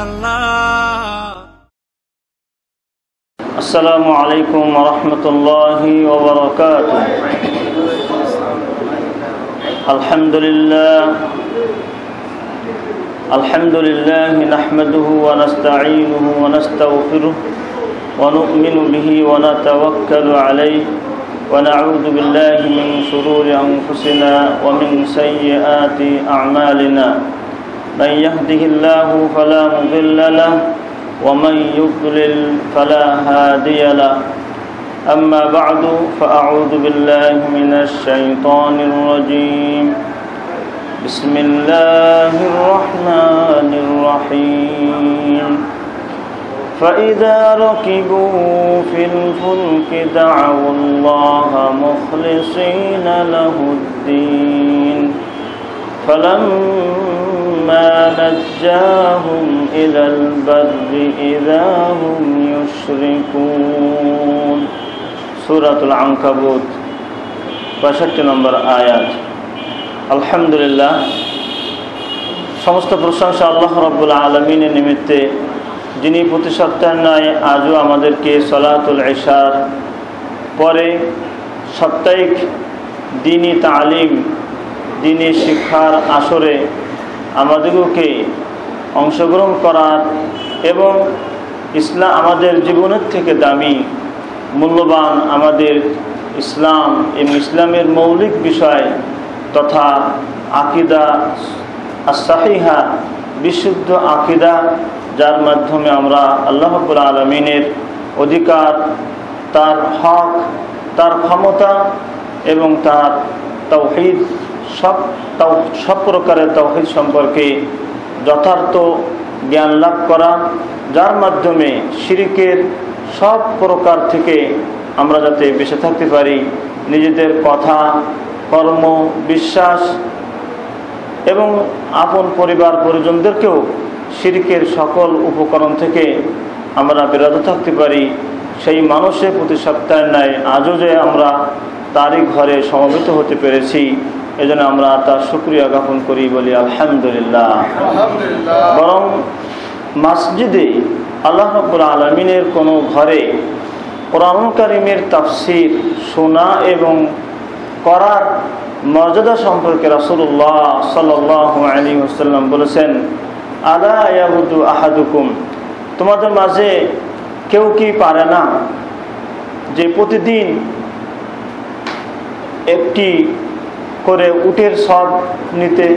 আসসালামু আলাইকুম ওয়া রাহমাতুল্লাহি ওয়া বারাকাতুহু। আলহামদুলিল্লাহ নাহমাদুহু ওয়া নাস্তাঈনুহু ওয়া নাস্তাগফিরুহু ওয়া নু'মিনু বিহি ওয়া নাতাওয়াক্কালু আলাইহি ওয়া না'উযু বিল্লাহি মিন শুরুরি আনফুসিনা ওয়া মিন সাইয়্যাতি আ'মালিনা। মান ইয়াহদিহিল্লাহু ফালা মুদিল্লা লাহু ওয়া মান ইউদ্লিল ফালা হাদিয়া লাহু। أما بعد فأعوذ بالله من الشيطان الرجيم. بسم الله الرحمن الرحيم. فإذا ركبوا في الفلك دعوا الله مخلصين له الدين فلما نجاهم إلى البر إذا هم يشركون. সূরাতুল আনকাবুত ৬৫ নম্বর আয়াত। আলহামদুলিল্লাহ, সমস্ত প্রশংসা আল্লাহ রাব্বুল আলামিনের নিমিত্তে, যিনি প্রতি সপ্তাহের ন্যায় আজও আমাদেরকে সালাতুল ইশার পরে সাপ্তাহিক দ্বীনি তালিম, দ্বীনি শিক্ষার আসরে আমাদেরকে অংশগ্রহণ করার এবং ইসলাম আমাদের জীবনের থেকে দামি মূল্যবান আমাদের ইসলাম এবং ইসলামের মৌলিক বিষয় তথা আকিদা as-সাহিহা, বিশুদ্ধ আকিদা, যার মাধ্যমে আমরা আল্লাহ রাব্বুল আলামিনের অধিকার, তার হক, তার ক্ষমতা এবং তার তাওহীদ, সব প্রকারের তাওহীদ সম্পর্কে যথার্থ জ্ঞান লাভ করা, যার মাধ্যমে শিরকের সব প্রকার থেকে আমরা যাতে বেঁচে থাকতে পারি, নিজেদের কথা, কর্ম, বিশ্বাস এবং আপন পরিবার পরিজনদেরকেও শিরকের সকল উপকরণ থেকে আমরা বিরত থাকতে পারি, সেই মানুষের প্রতি সপ্তাহের ন্যায় আজও যে আমরা তারই ঘরে সমবেত হতে পেরেছি, এজন্য আমরা তার শুকরিয়া জ্ঞাপন করি, বলি আলহামদুলিল্লাহ। বরং মসজিদে আল্লাহ রাব্বুল আলামিনের কোনো ঘরে কোরআনুল কারীমের তাফসীর শোনা এবং করার মর্যাদা সম্পর্কে রাসূলুল্লাহ সাল্লাল্লাহু আলাইহি ওয়াসাল্লাম বলেছেন, আলা ইয়াবুদু আহাদুকুম, তোমাদের মাঝে কেউ কি পারে না যে প্রতিদিন একটি করে উটের সওয়াব নিতে,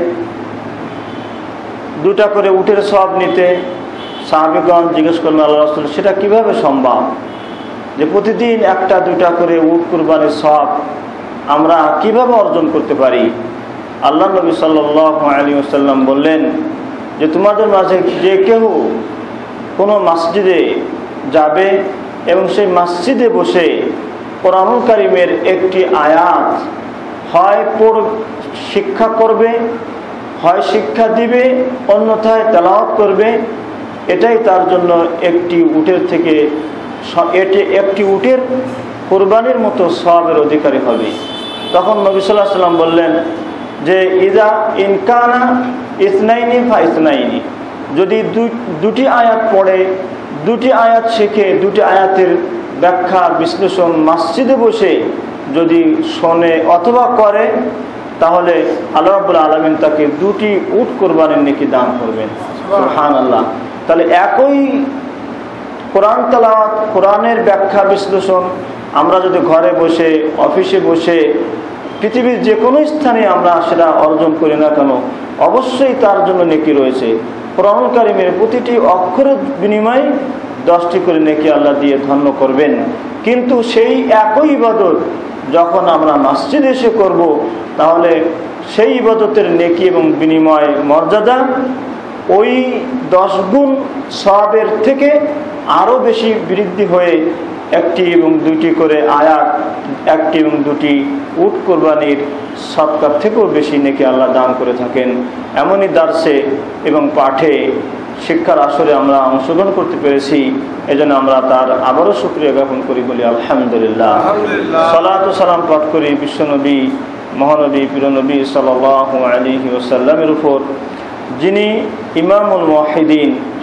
দুটা করে উটের সওয়াব নিতে? সাহাবীগণ জিজ্ঞেস করলেন, আল্লাহর রাসূল, সেটা কিভাবে সম্ভব যে প্রতিদিন একটা দুটা করে উট কুরবানির সওয়াব আমরা কিভাবে অর্জন করতে পারি? আল্লাহ নবী সাল্লাল্লাহু আলাইহি ওয়াসাল্লাম বললেন যে তোমাদের মাঝে যে কেউ কোনো মসজিদে যাবে এবং সেই মসজিদে বসে কোরআনুল কারীমের একটি আয়াত হয় শিক্ষা করবে, হয় শিক্ষা দিবে, অন্যথায় তেলাওয়াত করবে, এটাই তার জন্য একটি উটের থেকে একটি উটের কুরবানির মতো সওয়াবের অধিকারী হবে। তখন নবী সাল্লাল্লাহু আলাইহি ওয়াসাল্লাম বললেন যে ইজা ইনকানা ইসনাইনি ফা ইসনাইনি, যদি দুটি আয়াত পড়ে, দুটি আয়াত শেখে, দুটি আয়াতের ব্যাখ্যা বিশ্লেষণ মসজিদে বসে যদি শোনে অথবা করে, তাহলে আল্লাহ রাব্বুল আলামিন তাকে দুটি উট কুরবানির নেকি দান করবেন। সুবহানাল্লাহ। তাহলে একই কোরআন তেলাওয়াত, কোরআনের ব্যাখ্যা বিশ্লেষণ আমরা যদি ঘরে বসে, অফিসে বসে, পৃথিবীর যে কোনো স্থানে আমরা সেটা অর্জন করি না কেন, অবশ্যই তার জন্য নেকি রয়েছে। কোরআনুল কারীমের প্রতিটি অক্ষরের বিনিময়ে 10টি করে নেকি আল্লাহ দিয়ে ধন্য করবেন। কিন্তু সেই একই ইবাদত যখন আমরা মসজিদে এসে করব, তাহলে সেই ইবাদতের নেকি এবং বিনিময় মর্যাদা ওই 10 গুণ সওয়াবের থেকে আরও বেশি বৃদ্ধি হয়ে একটি এবং দুটি করে আয়াত, একটি এবং দুটি উট কোরবানির সদকার থেকেও বেশি নেকি আল্লাহ দান করে থাকেন। এমনই দার্সে এবং পাঠে শিক্ষার আসরে আমরা অংশগ্রহণ করতে পেরেছি, এজন্য আমরা তার আবারও শুকরিয়া জ্ঞাপন করি, বলি আলহামদুলিল্লাহ। সালাত ও সালাম পাঠ করি বিশ্বনবী, মহানবী, প্রিয়নবী সাল্লাল্লাহু আলাইহি ওয়াসাল্লামের উপর, যিনি ইমামুল মুওয়াহিদিন,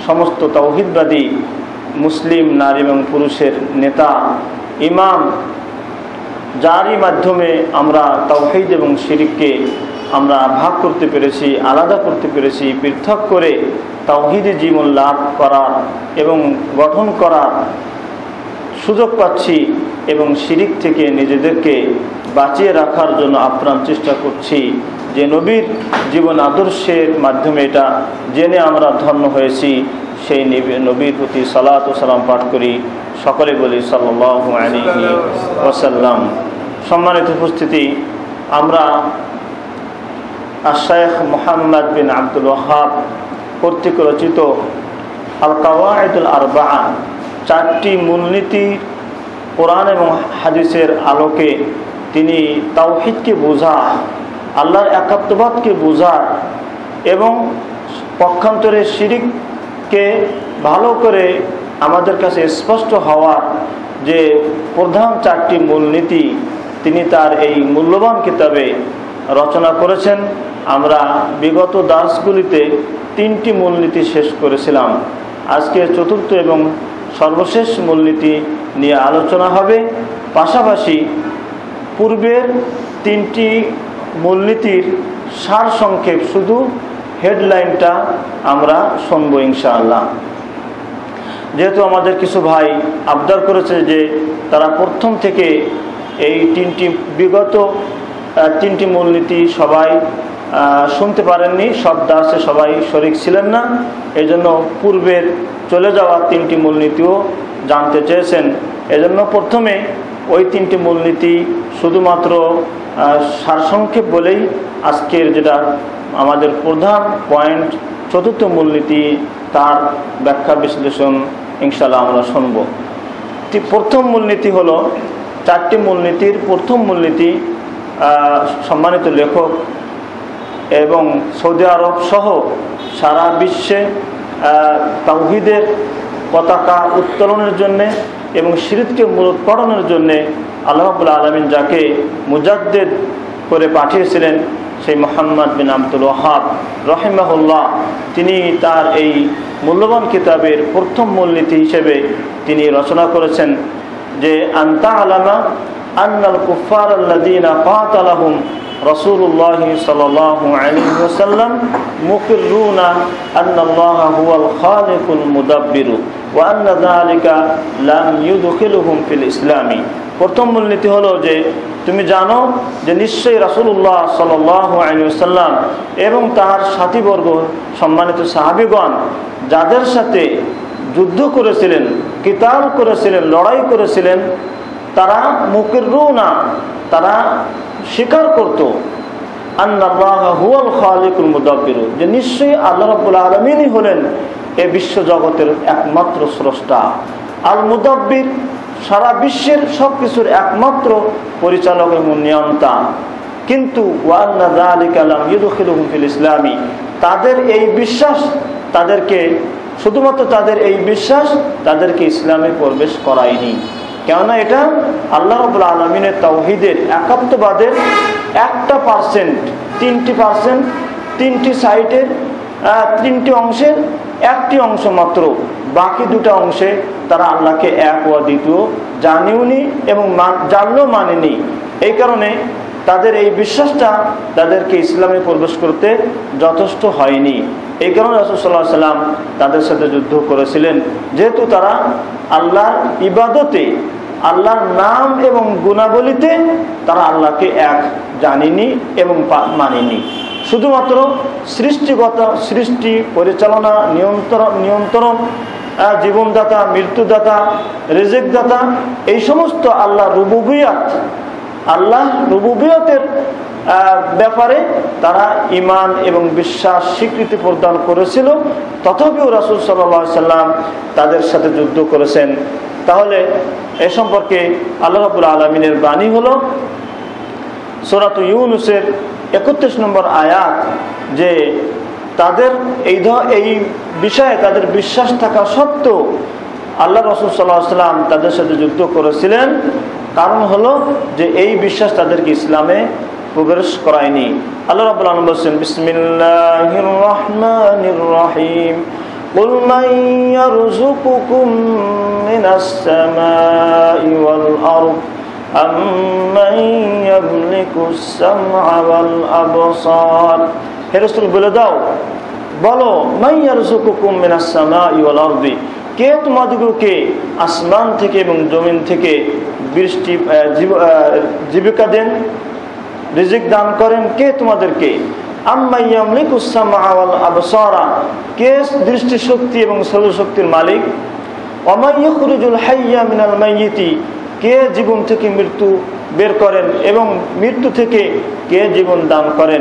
সমস্ত তাওহীদবাদী মুসলিম নারী এবং পুরুষের নেতা ইমাম, যারই মাধ্যমে আমরা তাওহীদ এবং শিরককে আমরা ভাগ করতে পেরেছি, আলাদা করতে পেরেছি, পৃথক করে তাওহীদে জীবন লাভ করার এবং গঠন করার সুযোগ পাচ্ছি এবং শিরিক থেকে নিজেদেরকে বাঁচিয়ে রাখার জন্য আপ্রাণ চেষ্টা করছি। যে নবীর জীবন আদর্শের মাধ্যমে এটা জেনে আমরা ধন্য হয়েছি, সেই নবীর প্রতি সালাত ও সালাম পাঠ করি। সকলে বলি সাল্লাল্লাহু আলাইহি ওয়াসাল্লাম। সম্মানিত উপস্থিতি, আমরা শাইখ মুহাম্মদ বিন আব্দুল ওয়াহাব কর্তৃক রচিত আল কাওয়াইদুল আরবাআ, 4টি মূলনীতি কোরআন এবং হাদিসের আলোকে তিনি তাওহীদকে বোঝা, আল্লাহর একাত্মবাদকে বোঝা এবং পক্ষান্তরে শিরিককে ভালো করে আমাদের কাছে স্পষ্ট হওয়ার যে প্রধান 4টি মূলনীতি তিনি তার এই মূল্যবান কিতাবে রচনা করেছেন। আমরা বিগত দাসগুলিতে 3টি মূলনীতি শেষ করেছিলাম। আজকে 4র্থ এবং সর্বশেষ মূলনীতি নিয়ে আলোচনা হবে। পাশাপাশি পূর্বের 3টি মূলনীতির সার সংক্ষেপ, শুধু হেডলাইনটা আমরা শুনব ইনশাআল্লাহ। যেহেতু আমাদের কিছু ভাই আবদার করেছে যে তারা প্রথম থেকে এই বিগত 3টি মূলনীতি সবাই শুনতে পারেননি, সব দাসে সবাই শরীক ছিলেন না, এই জন্য পূর্বের চলে যাওয়া 3টি মূলনীতিও জানতে চেয়েছেন। এজন্য প্রথমে ওই 3টি মূলনীতি শুধুমাত্র সারসংক্ষেপ বলেই আজকের যেটা আমাদের প্রধান পয়েন্ট 4র্থ মূলনীতি, তার ব্যাখ্যা বিশ্লেষণ ইনশাআল্লাহ আমরা শুনব। প্রথম মূলনীতি হলো, 4টি মূলনীতির প্রথম মূলনীতি সম্মানিত লেখক এবং সৌদি আরব সহ সারা বিশ্বে তাওহীদের পতাকা উত্তোলনের জন্যে এবং শিরককে মূলোৎপাটনের জন্যে আল্লাহ রাব্বুল আলামিন যাকে মুজাদ্দিদ করে পাঠিয়েছিলেন, সেই মুহাম্মদ বিন আব্দুল ওয়াহাব রাহিমাহুল্লাহ, তিনি তার এই মূল্যবান কিতাবের প্রথম মূলনীতি হিসেবে তিনি রচনা করেছেন যে আনতা আলামা আন্নাল কুফার আল্লাযীনা কাতালাহুম রাসূলুল্লাহ সাল্লাল্লাহু আলাইহি ওয়াসাল্লাম মুকিররুনা আন্নাল্লাহা হুয়াল খালিকুল মুদাব্বির ওয়া আন্না যালিকা লাম ইউদখিলুহুম ফিল ইসলামি। প্রথম মূলনীতি হলো যে তুমি জানো যে নিশ্চয়ই রাসূলুল্লাহ সাল্লাল্লাহু আলাইহি ওয়াসাল্লাম এবং তার সাথীবর্গ সম্মানিত সাহাবীগণ যাদের সাথে যুদ্ধ করেছিলেন, কিতাল করেছিলেন, লড়াই করেছিলেন, তারা মুকিররুনা, তারা স্বীকার করত আন্নাল্লাহা হুয়াল খালিকুল মুদাব্বির, যে নিশ্চয়ই আল্লাহ রাব্বুল আলামিনই হলেন এই বিশ্ব জগতের একমাত্র স্রষ্টা, আল মুদাব্বির, সারা বিশ্বের সব কিছুর একমাত্র পরিচালক এবং নিয়ন্তা। কিন্তু ওয়া আন্না যালিকা লাম ইউদখিলুহুম ফিল ইসলামি, তাদের এই বিশ্বাস তাদেরকে, শুধুমাত্র তাদের এই বিশ্বাস তাদেরকে ইসলামে প্রবেশ করায়নি। কেননা এটা আল্লাহ রাব্বুল আলামিনের তাওহীদের একাত্মবাদের 1%, 3%, 3টি সাইটের 3টি অংশের 1টি অংশ মাত্র। বাকি 2টা অংশে তারা আল্লাহকে এক ও দ্বিতীয় জানেওনি এবং জানলেও মানেনি। এই কারণে তাদের এই বিশ্বাসটা তাদেরকে ইসলামে প্রবেশ করতে যথেষ্ট হয়নি। এই কারণে রাসূল সাল্লাল্লাহু আলাইহি ওয়াসাল্লাম তাদের সাথে যুদ্ধ করেছিলেন, যেহেতু তারা আল্লাহর ইবাদতে, আল্লাহর নাম এবং গুণাবলীতে তারা আল্লাহকে এক জানেনি এবং মানেনি। শুধুমাত্র সৃষ্টি পরিচালনা, নিয়ন্ত্রণ, জীবনদাতা, মৃত্যুদাতা, রিজিকদাতা, এই সমস্ত আল্লাহ রুবুবিয়তের ব্যাপারে তারা ঈমান এবং বিশ্বাস স্বীকৃতি প্রদান করেছিল। তথাপিও রাসূল সাল্লাল্লাহু আলাইহি ওয়াসাল্লাম তাদের সাথে যুদ্ধ করেছেন। তাহলে এ সম্পর্কে আল্লাহ রাব্বুল আলামিনের বাণী হলো সূরা ইউনূসের 31 নম্বর আয়াত, যে তাদের এই বিষয়ে তাদের বিশ্বাস থাকা সত্ত্বেও আল্লাহ রাসূল সাল্লাল্লাহু আলাইহি ওয়াসাল্লাম তাদের সাথে যুদ্ধ করেছিলেন। কারণ হলো যে এই বিশ্বাস তাদেরকে ইসলামে প্রবেশ করায়নি। আল্লাহ রাব্বুল আলামিন বলেন, বিসমিল্লাহির রহমানির রহিম, قل من يرزقكم من السماء والأرض أمن يملك السمع والأبصار। হে রাসূল বলে দাও, বলো, মান ইয়ারযুকুকুম মিনাস সামাই ওয়াল আরদি, কে তোমাদেরকে আসমান থেকে এবং জমিন থেকে বৃষ্টি জীবিকা দেন, রিজিক দান করেন, কে তোমাদেরকে? আম্মা ইয়ামলিকুস সামআ ওয়াল আবসারা, কে দৃষ্টি শক্তি এবং শ্রবণশক্তির মালিক? ওয়া মান ইখরিজুল হাইয়্যা মিনাল মাইয়িতি, কে জীবন থেকে মৃত্যু বের করেন এবং মৃত্যু থেকে কে জীবন দান করেন?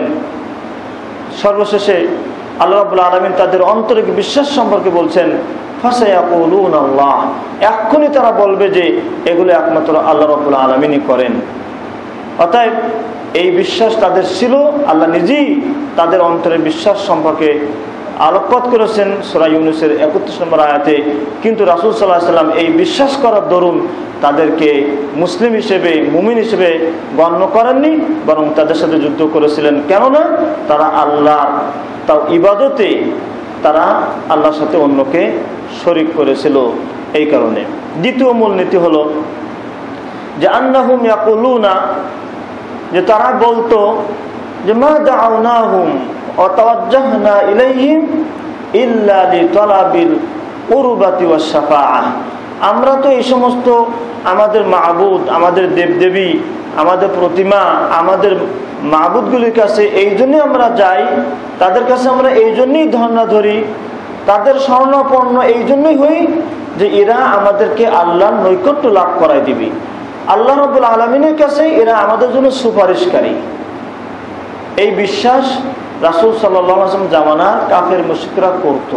সর্বশেষে আল্লাহ রাব্বুল আলামিন তাদের অন্তরিক বিশ্বাস সম্পর্কে বলছেন, ফাসায়াকুলুনা আল্লাহ, এক্ষুনি তারা বলবে যে এগুলো একমাত্র আল্লাহ রাব্বুল আলামিনই করেন। অতএব এই বিশ্বাস তাদের ছিল, আল্লাহ নিজেই তাদের অন্তরের বিশ্বাস সম্পর্কে আলোকপাত করেছেন সূরা ইউনূসের ৩১ নম্বর আয়াতে। কিন্তু রাসূল সাল্লাল্লাহু আলাইহি ওয়াসাল্লাম এই বিশ্বাস করার দরুন তাদেরকে মুসলিম হিসেবে, মুমিন হিসেবে গণ্য করেননি, বরং তাদের সাথে যুদ্ধ করেছিলেন। কেননা তারা আল্লাহর তাও ইবাদতে তারা আল্লাহর সাথে অন্যকে শরীক করেছিল। এই কারণে দ্বিতীয় মূলনীতি হলো যে আন্নাহুম ইয়াকুলুনা, যে তারা বলতো যে মা দাআউনাহুম ওয়া তাওয়াজ্জাহনা ইলাইহিম ইল্লা লিতালাবিল কুরবাতি ওয়াস শাফাআহ, আমরা তো এই সমস্ত আমাদের মাবুদ, আমাদের দেবদেবী, আমাদের প্রতিমা, আমাদের মাবুদগুলির কাছে এই জন্যই আমরা যাই, তাদের কাছে আমরা এই জন্যই ধর্ণা ধরি, তাদের শরণাপন্ন এই জন্যই হই যে এরা আমাদেরকে আল্লাহর নৈকট্য লাভ করাই দিবে, আল্লাহ রাব্বুল আলামিনের কাছে এরা আমাদের জন্য সুপারিশকারী। এই বিশ্বাস রাসূল সাল্লাল্লাহু আলাইহি ওয়াসাল্লাম জামানা কাফের মুশরিকরা করত।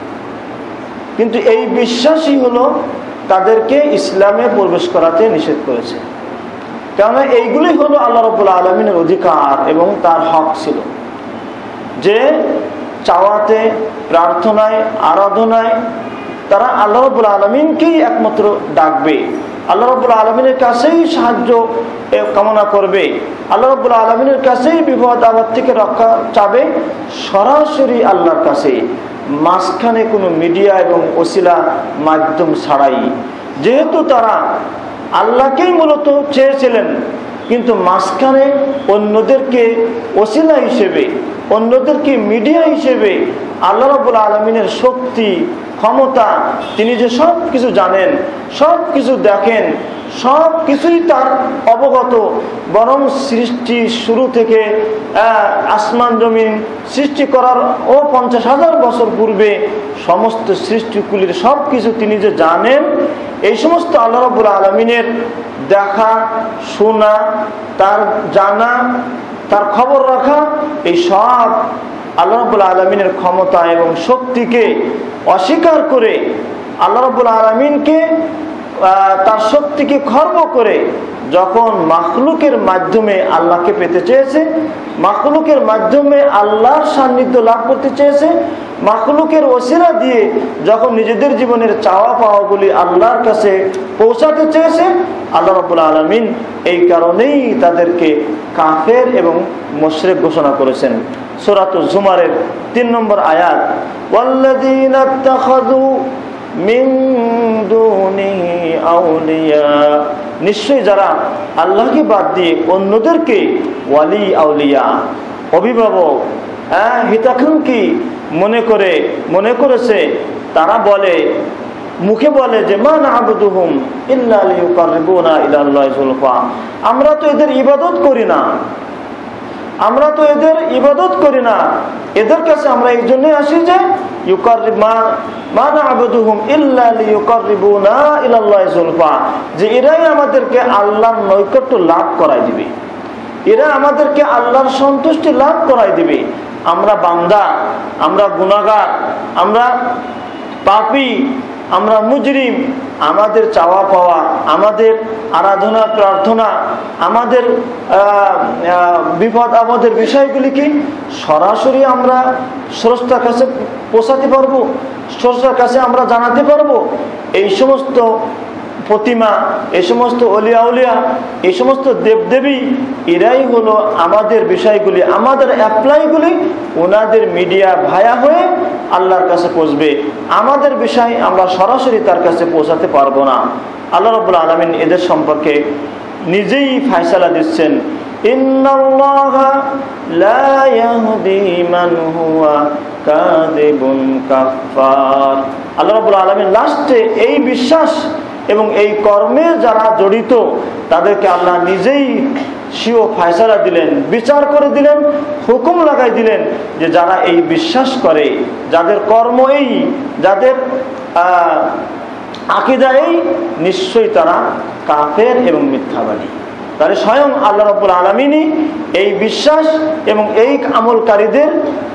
কিন্তু এই বিশ্বাসই হলো তাদেরকে ইসলামে প্রবেশ করাতে নিষেধ করেছে। কেননা এইগুলি হলো আল্লাহ রাব্বুল আলামিনের অধিকার এবং তার হক ছিল যে চাওয়াতে, প্রার্থনায়, আরাধনায় তারা আল্লাহ রাব্বুল আলামিনকেই একমাত্র ডাকবে, আল্লাহ রাব্বুল আলামিনের কাছেই সাহায্য কামনা করবে, আল্লাহ রাব্বুল আলামিনের কাছেই বিপদ আপদ থেকে রক্ষা চাবে, সরাসরি আল্লাহর কাছে, মাঝখানে কোনো মিডিয়া এবং ওসিলা মাধ্যম ছাড়াই। যেহেতু তারা আল্লাহকেই মূলত চেয়েছিলেন, কিন্তু মাঝখানে অন্যদেরকে ওসিলা হিসেবে, অন্যদেরকে মিডিয়া হিসেবে আল্লাহ রাব্বুল আলামিনের শক্তি, ক্ষমতা, তিনি যে সব কিছু জানেন, সব কিছু দেখেন, সব কিছুই তার অবগত, বরং সৃষ্টি শুরু থেকে আসমান জমিন সৃষ্টি করার 50,000 বছর পূর্বে সমস্ত সৃষ্টিগুলির সব কিছু তিনি যে জানেন, এই সমস্ত আল্লাহ রাব্বুল আলামিনের দেখা, শোনা, তার জানা, তার খবর রাখা, এই সব আল্লাহ রাব্বুল আলামিনের ক্ষমতা এবং শক্তিকে অস্বীকার করে আল্লাহ রাব্বুল আলামিনকে, তার শক্তিকে খর্ব করে যখন মাখলুকের মাধ্যমে আল্লাহকে পেতে চেয়েছে, মাখলুকের মাধ্যমে আল্লাহর সান্নিধ্য লাভ করতে চেয়েছে, মাখলুকের ওসিলা দিয়ে যখন নিজেদের জীবনের চাওয়া পাওয়াগুলি আল্লাহর কাছে পৌঁছাতে চেয়েছে, আল্লাহ রাব্বুল আলামিন এই কারণেই তাদেরকে কাফের এবং মুশরিক ঘোষণা করেছেন। সূরাতুজ জুমারের 3 নম্বর আয়াত, ওয়াল্লাযীনা ইত্তাখাযু মিন দুনিহি আউলিয়া, নিশ্চয়ই যারা আল্লাহকে বাদ দিয়ে অন্যদেরকে ওয়ালি, আউলিয়া, অভিভাবক, হিতাকাঙ্ক্ষী মনে করেছে, তারা বলে, মুখে বলে যে মা না'বুদুহুম ইল্লা লিয়ুকাররিবুনা ইলাল্লাহি যুলফা, আমরা তো এদের ইবাদত করি না, আমরা তো এদের ইবাদত করি না, এদের কাছে আমরা এই জন্যই আসি যে মা না'বুদুহুম ইল্লা লিয়ুকাররিবুনা ইলাল্লাহি যুলফা, যে এরাই আমাদেরকে আল্লাহর নৈকট্য লাভ করাই দিবে, এরা আমাদেরকে আল্লাহর সন্তুষ্টি লাভ করাই দিবে। আমরা বান্দা, আমরা গুনাহগার, আমরা পাপী, আমরা মুজরিম, আমাদের চাওয়া পাওয়া, আমাদের আরাধনা প্রার্থনা, আমাদের বিপদ আপদের বিষয়গুলি কি সরাসরি আমরা স্রষ্টার কাছে পৌঁছাতে পারবো, স্রষ্টার কাছে আমরা জানাতে পারবো? এই সমস্ত প্রতিমা, এই সমস্ত অলিয়া উলিয়া, এই সমস্ত দেবদেবী, এরাই হলো আমাদের বিষয়গুলি, আমাদের অ্যাপ্লাইগুলি ওনাদের মিডিয়া ভায়া হয়ে আল্লাহর কাছে পৌঁছবে। আমাদের বিষয় আমরা সরাসরি তার কাছে পৌঁছাতে পারবো না। আল্লাহ রাব্বুল আলামিন এদের সম্পর্কে নিজেই ফায়সালা দিচ্ছেন, ইন্নাল্লাহা লা ইয়াহদি মান হুয়া কাযিবুন কাফফার। আল্লাহ রাব্বুল আলামিন লাস্টে এই বিশ্বাস এবং এই কর্মে যারা জড়িত তাদেরকে আল্লাহ নিজেই স্বীয় ফায়সালা দিলেন, বিচার করে দিলেন, হুকুম লাগাই দিলেন যে যারা এই বিশ্বাস করে, যাদের কর্ম এই, যাদের আকীদা এই, নিশ্চয়ই তারা কাফের এবং মিথ্যাবাদী। তাহলে স্বয়ং আল্লাহ রাব্বুল আলামিনই এই বিশ্বাস এবং এই আমলকারীদের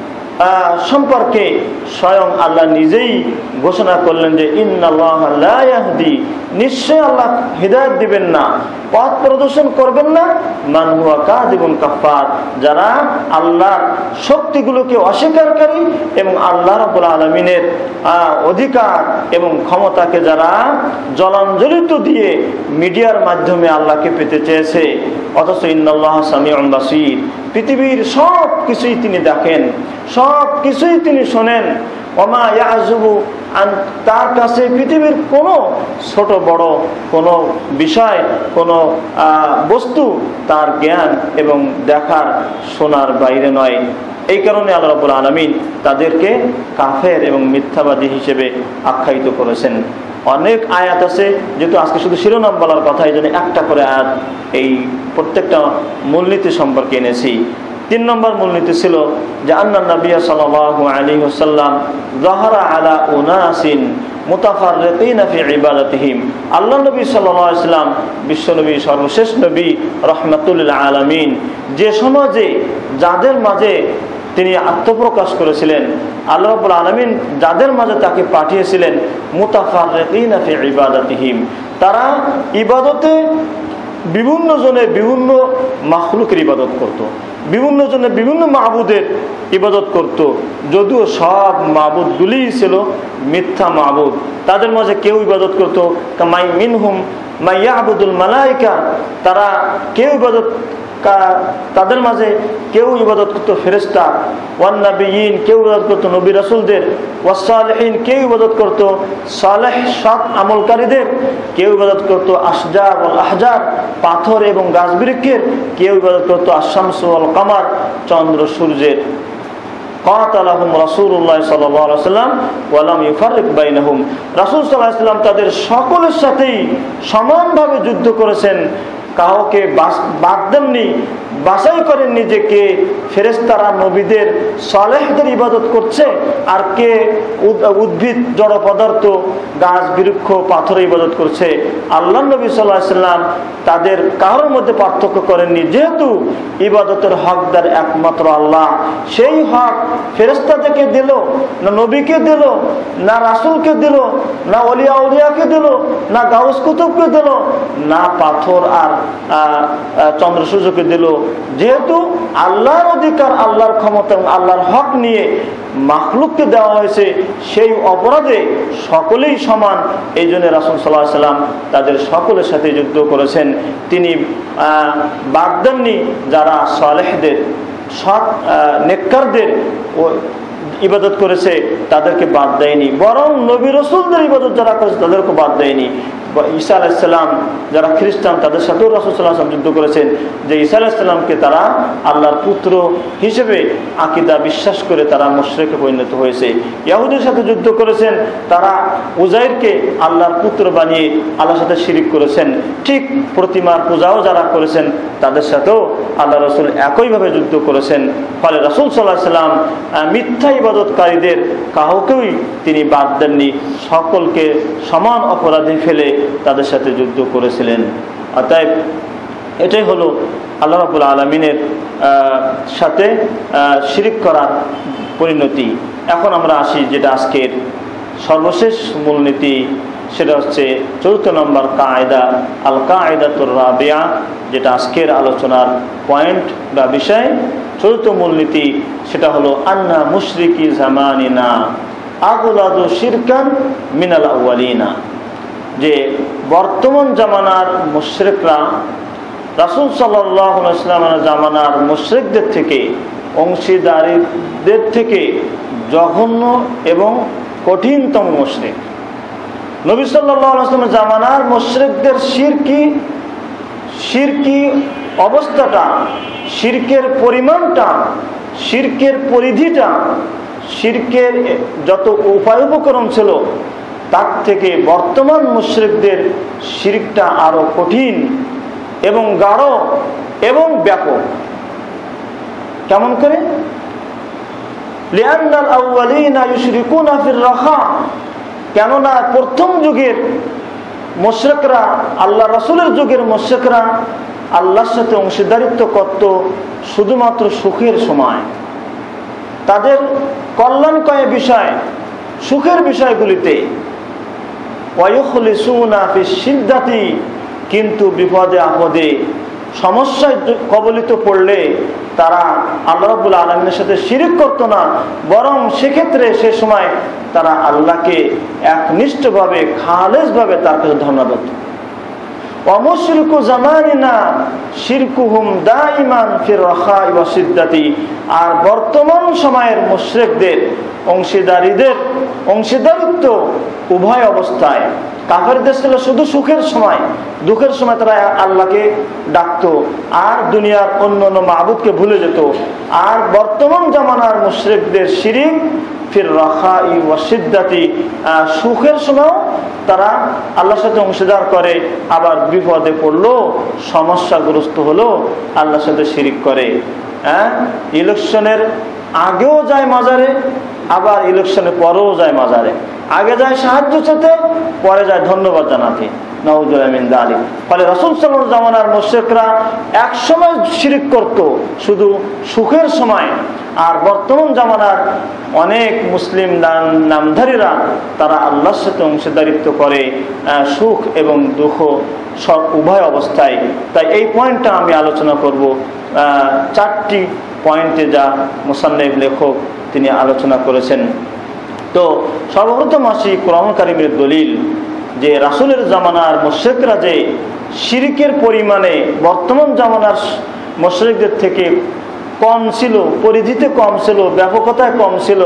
সম্পর্কে স্বয়ং আল্লাহ নিজেই ঘোষণা করলেন যে ইন্নাল্লাহা লা ইয়াহদি, নিশ্চয় আল্লাহ হিদায়াত দিবেন না, পথ প্রদর্শন করবেন না, মান হুয়া কাযিবুন কাফফার, যারা আল্লাহর শক্তিগুলোকে অস্বীকারী এবং আল্লাহ রাব্বুল আলামিনের অধিকার এবং ক্ষমতাকে যারা জলাঞ্জলিত দিয়ে মিডিয়ার মাধ্যমে আল্লাহকে পেতে চেয়েছে। অথচ ইন্নাল্লাহা সামিউন বাসীর, পৃথিবীর সব কিছুই তিনি দেখেন, সব কিছুই তিনি শোনেন। ওমা ইয়াযুবু আন, তার কাছে পৃথিবীর কোনো ছোট বড় কোনো বিষয়, কোনো বস্তু তার জ্ঞান এবং দেখার শোনার বাইরে নয়। এই কারণে আল্লাহ রাব্বুল আলামিন তাদেরকে কাফের এবং মিথ্যাবাদী হিসেবে আখ্যায়িত করেছেন। অনেক আয়াত আছে, যেহেতু আজকে শুধু শিরোনাম বলার কথা, এই জন্য একটা করে আয়াত এই প্রত্যেকটা মূলনীতি সম্পর্কে এনেছি। 3 নম্বর মূলনীতি ছিল যে আন্নান নবী সাল্লাল্লাহু আলাইহি ওয়াসাল্লাম যাহারা আলা উনাসিন মুতাফাররিকিনা ফি ইবাদাতিহিম। আল্লাহ নবী সাল্লাল্লাহু আলাইহি ওয়াসাল্লাম বিশ্বনবী, সর্বশেষ নবী, রাহমাতুল লিল আলামিন, যে সমাজে যাদের মাঝে তিনি আত্মপ্রকাশ করেছিলেন, আল্লাহ রাব্বুল আলামিন যাদের মাঝে তাকে পাঠিয়েছিলেন, মুতাফাররিকিনা ফি ইবাদাতিহিম, তারা ইবাদতে বিভিন্ন জনে বিভিন্ন মাখলুকের ইবাদত করত, বিভিন্ন জনে বিভিন্ন মাবুদের ইবাদত করত, যদিও সব মাবুদগুলিই ছিল মিথ্যা মাবুদ। তাদের মাঝে কেউ ইবাদত করত কামাই মিনহুম মাইয়াবুদুল মালাইকা, তারা কেউ ইবাদত, তাদের মাঝে কেউ ইবাদত করতো ফেরেশতা, ওয়ান নবিয়িন, কেউ ইবাদত করতো নবী রাসূলদের, ওয়াসসালিহিন, কেউ ইবাদত করতো সালেহ সৎ আমলকারীদের, কেউ ইবাদত করতো আশজার ওয়াল আহজার, পাথর এবং গাছ বৃক্ষের, কেউ ইবাদত করতো আশ-শামসু ওয়াল কামার, চন্দ্র সূর্যের। কাতালাহুম রাসূলুল্লাহ সাল্লাল্লাহু আলাইহি ওয়াসাল্লাম ওয়া লাম ইউফাররিক বাইনাহুম। রাসূল সাল্লাল্লাহু আলাইহি ওয়াসাল্লাম তাদের সকলের সাথেই সমানভাবে যুদ্ধ করেছেন, কাউকে বাদ দেননি, বাছাই করেননি যে কে ফেরেশতারা নবীদের সালেহদের ইবাদত করছে আর কে উদ্ভিদ জড় পদার্থ গাছ বৃক্ষ পাথরের ইবাদত করছে। আল্লাহ নবী সাল্লাল্লাহু আলাইহি ওয়াসাল্লাম তাদের কারোর মধ্যে পার্থক্য করেননি, যেহেতু ইবাদতের হকদার একমাত্র আল্লাহ। সেই হক ফেরেশতাদেরকে দিল না, নবীকে দিল না, রাসূলকে দিল না, ওলিয়া উলিয়াকে দিল না, গাউস কুতুবকে দিল না, পাথর আর চন্দ্র সূর্যকে দিল। যেহেতু আল্লাহর অধিকার, আল্লাহর ক্ষমতা এবং আল্লাহর হক নিয়ে মাখলুককে দেওয়া হয়েছে, সেই অপরাধে সকলেই সমান। এই জন্য রাসূল সাল্লাল্লাহু আলাইহি ওয়াসাল্লাম তাদের সকলের সাথে যুদ্ধ করেছেন। তিনি বাদ দেননি যারা সালেহদের সৎ নেককারদের ইবাদত করেছে তাদেরকে বাদ দেয়নি, বরং নবী রাসূলদের ইবাদত যারা করেছে তাদেরকে বাদ দেয়নি। ঈসা আলাইহিস সালাম যারা খ্রিস্টান, তাদের সাথেও রাসূল সাল্লাল্লাহু আলাইহি ওয়াসাল্লাম যুদ্ধ করেছেন, যে ঈসা আলাইহিস সালামকে তারা আল্লাহর পুত্র হিসেবে আকীদা বিশ্বাস করে তারা মুশরিকে পরিণত হয়েছে। ইহুদিদের সাথে যুদ্ধ করেছেন, তারা উজাইরকে আল্লাহর পুত্র বানিয়ে আল্লাহর সাথে শিরিক করেছেন। ঠিক প্রতিমার পূজাও যারা করেছেন তাদের সাথেও আল্লাহ রাসূল একইভাবে যুদ্ধ করেছেন। ফলে রাসূল সাল্লাল্লাহু আলাইহি ওয়াসাল্লাম মিথ্যা ইবাদতকারীদের কাউকেই তিনি বাদ দেননি, সকলকে সমান অপরাধী ফেলে তাদের সাথে যুদ্ধ করেছিলেন। অতএব এটাই হলো আল্লাহ রাব্বুল আলামিনের সাথে শিরিক করার পরিণতি। এখন আমরা আসি যেটা আজকের সর্বশেষ মূলনীতি, সেটা হচ্ছে 4 নম্বর কায়দা, আল কায়দাতুর রাবিয়া, যেটা আজকের আলোচনার পয়েন্ট বা বিষয়। 4th মূলনীতি সেটা হলো আন্না মুশরিকি জামানিনা আগলাদু শিরকান মিনাল আউয়ালিনা। যে বর্তমান জামানার মুশরিকরা রাসূল সাল্লাল্লাহু আলাইহি ওয়াসাল্লামের জামানার মুশরিকদের থেকে, অংশীদারীদের থেকে জঘন্য এবং কঠিনতম মুশরিক। নবী সাল্লাল্লাহু আলাইহি ওয়াসাল্লামের জামানার মুশরিকদের শিরকি অবস্থাটা, শিরকের পরিমাণটা, শিরকের পরিধিটা, শিরকের যত উপায় উপকরণ ছিল তার থেকে বর্তমান মুশরিকদের শিরকটা আরো কঠিন এবং গাঢ় এবং ব্যাপক। কেমন করে? লিআন্নাল আউয়ালিনা ইউশরিকুনা ফির রাখা, কেননা প্রথম যুগের মুশরিকরা, আল্লাহ রাসূলের যুগের মুশরিকরা আল্লাহর সাথে অংশীদারিত্ব করত শুধুমাত্র সুখের সময়। তাদের কল্যাণকয় বিষয়, সুখের বিষয়গুলিতে, ওয়ায়ুখলিসুনা ফিশ-শিদ্দাতি, কিন্তু বিপদে আপদে সমস্যায় কবলিত পড়লে তারা আল্লাহ রাব্বুল আলামিনের সাথে শিরক করতো না, বরং সেক্ষেত্রে সে সময় তারা আল্লাহকে একনিষ্ঠভাবে, খালেসভাবে তার কাছে ধন্যবাদ দিত। অমুশরিকু জামানিনা শিরকুহুম দাইমান ফির রাখাই ওয়া শিদ্দাতি, আর বর্তমান সময়ের মুশরিকদের অংশীদারিত্ব উভয় অবস্থায়। কাফেরদের ছিল শুধু সুখের সময়, দুঃখের সময় তারা আল্লাহকে ডাকতো আর দুনিয়ার অন্য অন্য মাবুদকে ভুলে যেত। আর বর্তমান জামানার মুশরিকদের শিরিক ফির রাখাই ওয়া শিদ্দাতি, সুখের সময় তারা আল্লাহর সাথে অংশীদার করে, আবার বিপদে পড়লো, সমস্যাগ্রস্ত হলো আল্লাহর সাথে শিরিক করে। ইলেকশনের আগেও যায় মাজারে, আবার ইলেকশনের পরেও যায় মাজারে। আগে যায় সাহায্য চাইতে, পরে যায় ধন্যবাদ জানাতে। নাউযুবিল্লাহি মিন যালিক। ফলে রাসূল সাল্লাল্লাহু আলাইহি ওয়াসাল্লাম জামানার মুশরিকরা এক সময় শিরিক করত শুধু সুখের সময়, আর বর্তমান জামানার অনেক মুসলিম নামধারীরা তারা আল্লাহর সাথে অংশীদারিত্ব করে সুখ এবং দুঃখ সব উভয় অবস্থায়। তাই এই পয়েন্টটা আমি আলোচনা করব, 4টি পয়েন্টে যা মুসান্নিফ লেখক তিনি আলোচনা করেছেন। তো সর্বপ্রথম আসি কোরআন কারীমের দলিল যে রাসূলের জামানার মুশরিকরা যে শিরকের পরিমাণে বর্তমান জামানার মুশরিকদের থেকে কম ছিল, পরিধিতে কম ছিল, ব্যাপকতায় কম ছিল।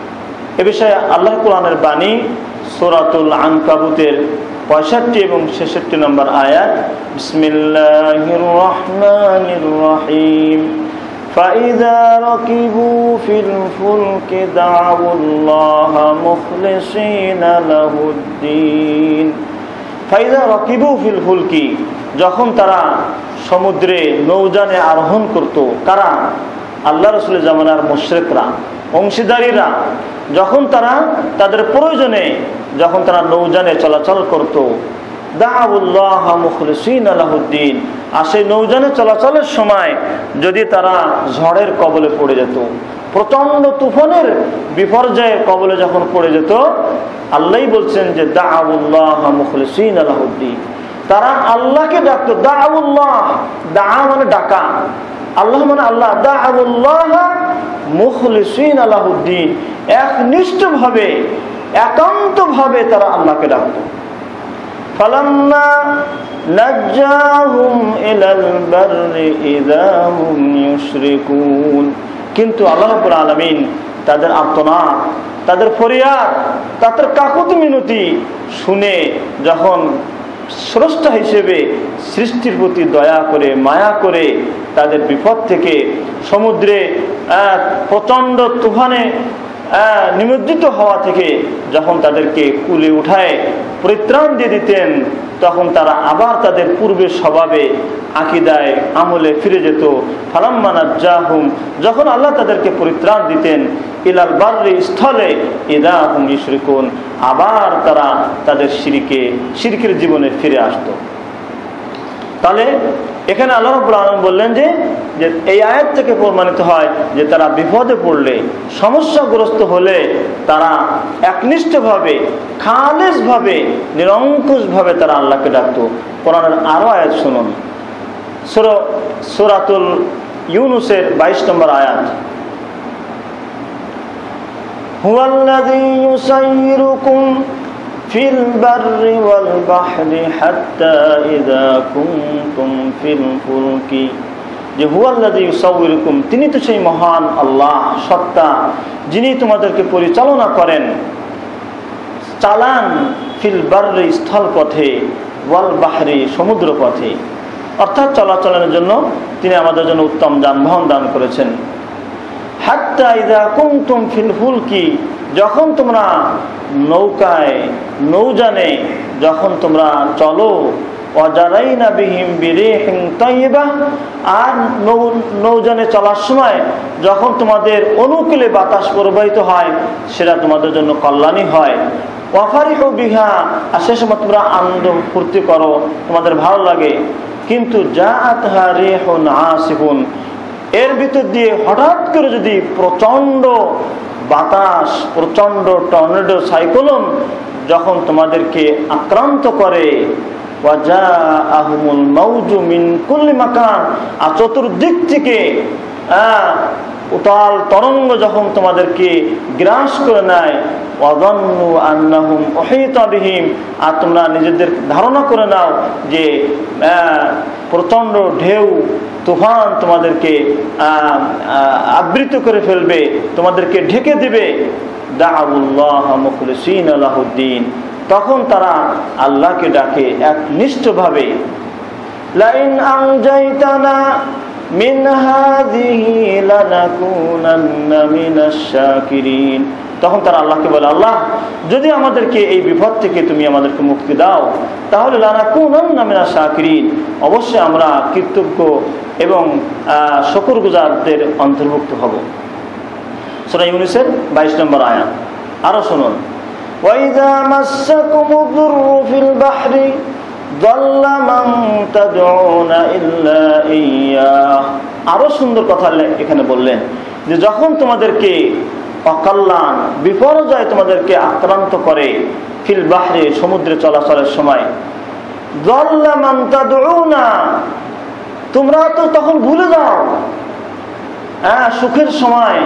এ বিষয়ে আল্লাহ কোরআনের বাণী সূরাতুল আনকাবুতের 65 এবং 66 নম্বর আয়াত, বিসমিল্লাহির রাহমানির রহিম, فَإِذَا رَكِبُوا فِي الْفُلْكِ دَعَوُا اللَّهَ مُخْلِصِينَ لَهُ الدِّينَ فَإِذَا رَكِبُوا فِي الْفُلْكِ, যখন তারা সমুদ্রে নৌযানে আরোহণ করত। কারা? আল্লাহ রাসূলের জামানার মুশরিকরা, অংশীদারীরা। যখন তারা তাদের প্রয়োজনে যখন তারা নৌযানে চলাচল করত, দাআউল্লাহ মুখলিসিনা লাহুদ্দিন, আর সেই নৌযানে চলাচলের সময় যদি তারা ঝড়ের কবলে পড়ে যেত, প্রচন্ড তুফানের বিপর্যয়ের কবলে যখন পড়ে যেত, আল্লাহই বলছেন যে দাআউল্লাহ মুখলিসিনা লাহুদ্দিন, তারা আল্লাহকে ডাকতো। দাআউল্লাহ, দা মানে ডাকা, আল্লাহ মানে আল্লাহ। দাআউল্লাহ মুখলিসিনা লাহুদ্দিন, একনিষ্ঠভাবে, একান্তভাবে তারা আল্লাহকে ডাকতো। ফালাম্মা নাজ্জাহুম ইলাল বাররি ইযা হুম ইউশরিকুন, কিন্তু আল্লাহ রাব্বুল আলামিন তাদের আর্তনাদ, তাদের ফরিয়াদ, তাদের কাকুতি মিনতি শুনে যখন স্রষ্টা হিসেবে সৃষ্টির প্রতি দয়া করে, মায়া করে তাদের বিপদ থেকে, সমুদ্রে প্রচন্ড তুফানে নিমজ্জিত হওয়া থেকে যখন তাদেরকে কুলে উঠায় পরিত্রাণ দিয়ে দিতেন, তখন তারা আবার তাদের পূর্বের স্বভাবে, আকীদায়, আমলে ফিরে যেত। ফালাম্মা নাজ্জাহুম, যখন আল্লাহ তাদেরকে পরিত্রাণ দিতেন, ইলাল বাররি, স্থলে, ইযা হুম ইউশরিকুন, আবার তারা তাদের শিরকের জীবনে ফিরে আসতো। তাহলে এখানে আল্লাহ রাব্বুল আলামিন বললেন যে এই আয়াত থেকে প্রমাণিত হয় যে তারা বিপদে পড়লে, সমস্যাগ্রস্ত হলে তারা একনিষ্ঠভাবে, খালেসভাবে, নিরঙ্কুশভাবে তারা আল্লাহকে ডাকতো। কোরআনের আরো আয়াত শুনুন, সূরাতুল ইউনূসের 22 নম্বর আয়াত, হুয়াল্লাযী ইউসাইয়িরুকুম ফিল বাররি ওয়াল বাহরি হাত্তা ইযা কুনতুম ফিল ফুলকি, যে হুয়াল্লাযী ইউসাউবিরুকুম, তিনি তো সেই মহান আল্লাহ সত্তা যিনি তোমাদেরকে পরিচালনা করেন, চালান, ফিল বাররি স্থল পথে, ওয়াল বাহরি সমুদ্র পথে, অর্থাৎ চলাচলের জন্য তিনি আমাদের জন্য উত্তম যানবাহন দান করেছেন। হাত্তা ইযা কুনতুম ফিল ফুলকি, যখন তোমরা নৌকায় নৌযানে যখন তোমরা চলো, ওয়াজারাইনা বিহিম বিরিহিন তাইয়্যিবাহ, আর নৌযানে চলার সময় যখন তোমাদের অনুকূলে বাতাস প্রবাহিত হয় সেটা তোমাদের জন্য কল্যাণী হয়। ওয়াফারিহু বিহা, আর সে সময় তোমরা আনন্দ ফুর্তি করো, তোমাদের ভালো লাগে। কিন্তু জাআতহা রিহুন আসিফুন, এর ভিতর দিয়ে হঠাৎ করে যদি প্রচণ্ড বাতাস, প্রচণ্ড টর্নেডো সাইক্লোন যখন তোমাদেরকে আক্রান্ত করে, ওয়াজাআহুমুল মাউজু মিন কুল্লি মাকান, আর চতুর্দিক থেকে উতাল তরঙ্গ যখন তোমাদেরকে গ্রাস করে নেয়, ওয়াযান্নু আন্নাহুম উহীতা বিহিম, আর তোমরা নিজেদের ধারণা করে নাও যে প্রচণ্ড ঢেউ তুফান তোমাদেরকে আবৃত করে ফেলবে, তোমাদেরকে ঢেকে দিবে। দাআউল্লাহ মুখলিসিনা লাহুদ্দিন, তখন তারা আল্লাহকে ডাকে একনিষ্ঠভাবে। লাইন আনজাইতানা মিন হাযিহি লানাকুনান্না মিনাশ শাকিরিন, তখন তারা আল্লাহকে বলে, আল্লাহ যদি আমাদেরকে এই বিপদ থেকে তুমি আমাদেরকে মুক্তি দাও তাহলে লানাকুনান্না মিনাশ শাকিরিন, অবশ্যই আমরা কৃতজ্ঞ এবং শুকরগুজারদের অন্তর্ভুক্ত হব। সূরা ইউনূসের 22 নম্বর আয়াত। আরো শুনুন, ওয়াইযা মাসসাকুমুদ-দুররু ফিল বাহরি যাল্লা মান তাদউনা ইল্লা ইয়্যাহ, আরো সুন্দর কথা এখানে বললেন যে যখন তোমাদেরকে অকল্যাণ বিপর্যয় তোমাদেরকে আক্রান্ত করে, ফিল বাহরি সমুদ্রে চলাচলের সময়, যাল্লা মান তাদউনা, তোমরা তো তখন ভুলে যাও, সুখের সময়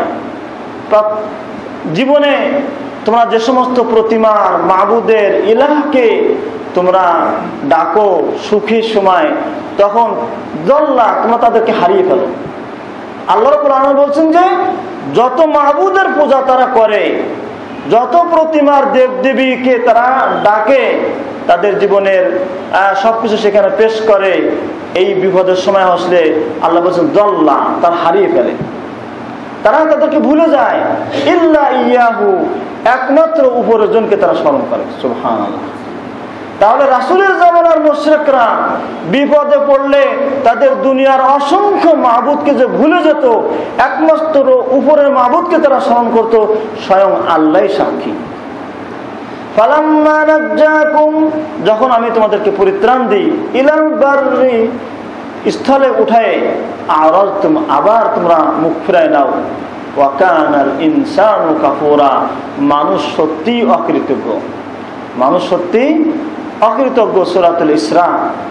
জীবনে তোমরা যে সমস্ত প্রতিমার মাবুদের ইলাহকে তোমরা ডাকো সুখের সময়, তখন জল্লা তোমরা তাদেরকে হারিয়ে ফেলো। আল্লাহ রাব্বুল আলামিন বলছেন যে যত মাবুদের পূজা তারা করে, যত প্রতিমার দেবদেবীকে তারা ডাকে, তাদের জীবনের সবকিছু সেখানে পেশ করে, এই বিপদের সময় আসলে আল্লাহ বলছেন জল্লা, তারা হারিয়ে ফেলে, তারা তাদেরকে ভুলে যায়। ইল্লা ইয়াহু, একমাত্র উপরের জনকে তারা স্মরণ করে। সুবহানাল্লাহ। তাহলে রাসূলের জামানার মুশরিকরা বিপদে পড়লে তাদের দুনিয়ার অসংখ্য মাবুদকে যে ভুলে যেত, একমাত্র উপরের মাবুদকে তারা স্মরণ করত, স্বয়ং আল্লাহই সাক্ষী। ফালাম্মা নাজ্জাকুম, যখন আমি তোমাদেরকে পরিত্রাণ দিই, ইলাল বাররি, স্থলে উঠায়, আরাজতুম, আবার তোমরা মুখ ফিরায় নাও, ওয়া কানাল ইনসানু কাফুরা, মানুষ সত্যি অকৃতজ্ঞ, মানুষ সত্যি অকৃতজ্ঞ। সূরাতুল ইসরা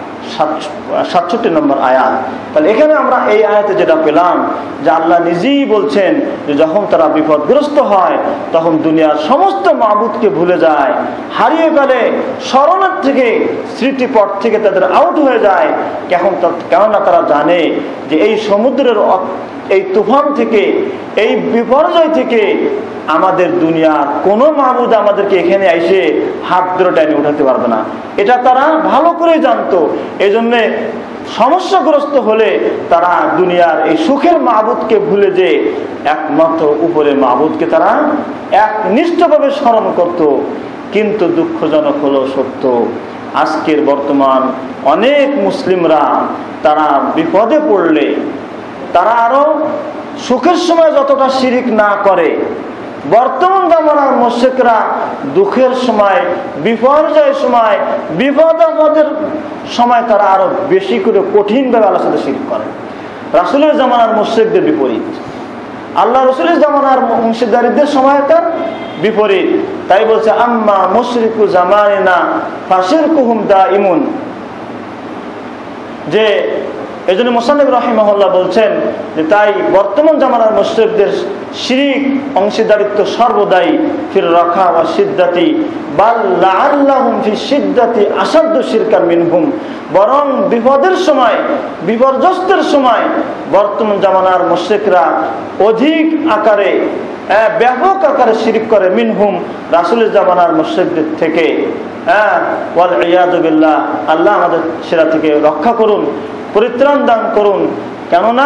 67 নম্বর আয়াত। তাহলে এখানে আমরা এই আয়াতে যেটা পেলাম যে আল্লাহ নিজেই বলছেন যে যখন তারা বিপদগ্রস্ত হয় তখন দুনিয়ার সমস্ত মাবুদকে ভুলে যায়, হারিয়ে ফেলে, স্মরণের থেকে স্মৃতিপট থেকে তাদের আউট হয়ে যায়। কেননা তারা জানে যে এই সমুদ্রের এই তুফান থেকে, এই বিপর্যয় থেকে আমাদের দুনিয়ার কোনো মাবুদ আমাদেরকে এখানে এসে হাত ধরে টেনে উঠাতে পারবে না, এটা তারা ভালো করে জানতো। এই জন্য সমস্যাগ্রস্ত হলে তারা দুনিয়ার এই সুখের মাবুদকে ভুলে যে একমাত্র উপরের মাবুদকে তারা একনিষ্ঠভাবে স্মরণ করত। কিন্তু দুঃখজনক হলো সত্য, আজকের বর্তমান অনেক মুসলিমরা তারা বিপদে পড়লে তারা আরো সুখের সময় যতটা শিরিক না করে, বর্তমান জামানার মুশরিকরা দুঃখের সময়, বিপর্যয়ের সময়, বিপদ আপদের সময় তারা আরো বেশি করে কঠিনভাবে আল্লাহর সাথে শিরক করে। রাসূলের জামানার মুশরিকদের বিপরীত, আল্লাহ রাসূলের জামানার অংশীদারীদের সময় তার বিপরীত। তাই বলছে আম্মা মুশরিকু জামানিনা ফাশিরকুহুম দাইমুন, যে এই জন্য মুসান্নিফ রাহিমাহুল্লাহ বলছেন যে তাই বর্তমান জামানার মুশরিকদের শিরিক অংশীদারিত্ব সর্বদাই ফির রাখা ওয়া সিদ্দাতি বাল লাআল্লাহুম ফি সিদ্দাতি আসাদ্দু শিরকান মিনহুম, বরং বিপদের সময় বিপর্যস্তের সময় বর্তমান জামানার মুশরিকরা অধিক আকারে ব্যাপক আকারে শিরিক করে মিনহুম, রাসূলের জামানার মুশরিকদের থেকে। ওয়াল ইয়াযু বিল্লাহ, আল্লাহ আমাদের সেরা থেকে রক্ষা করুন, পরিত্রাণ দান করুন। কেননা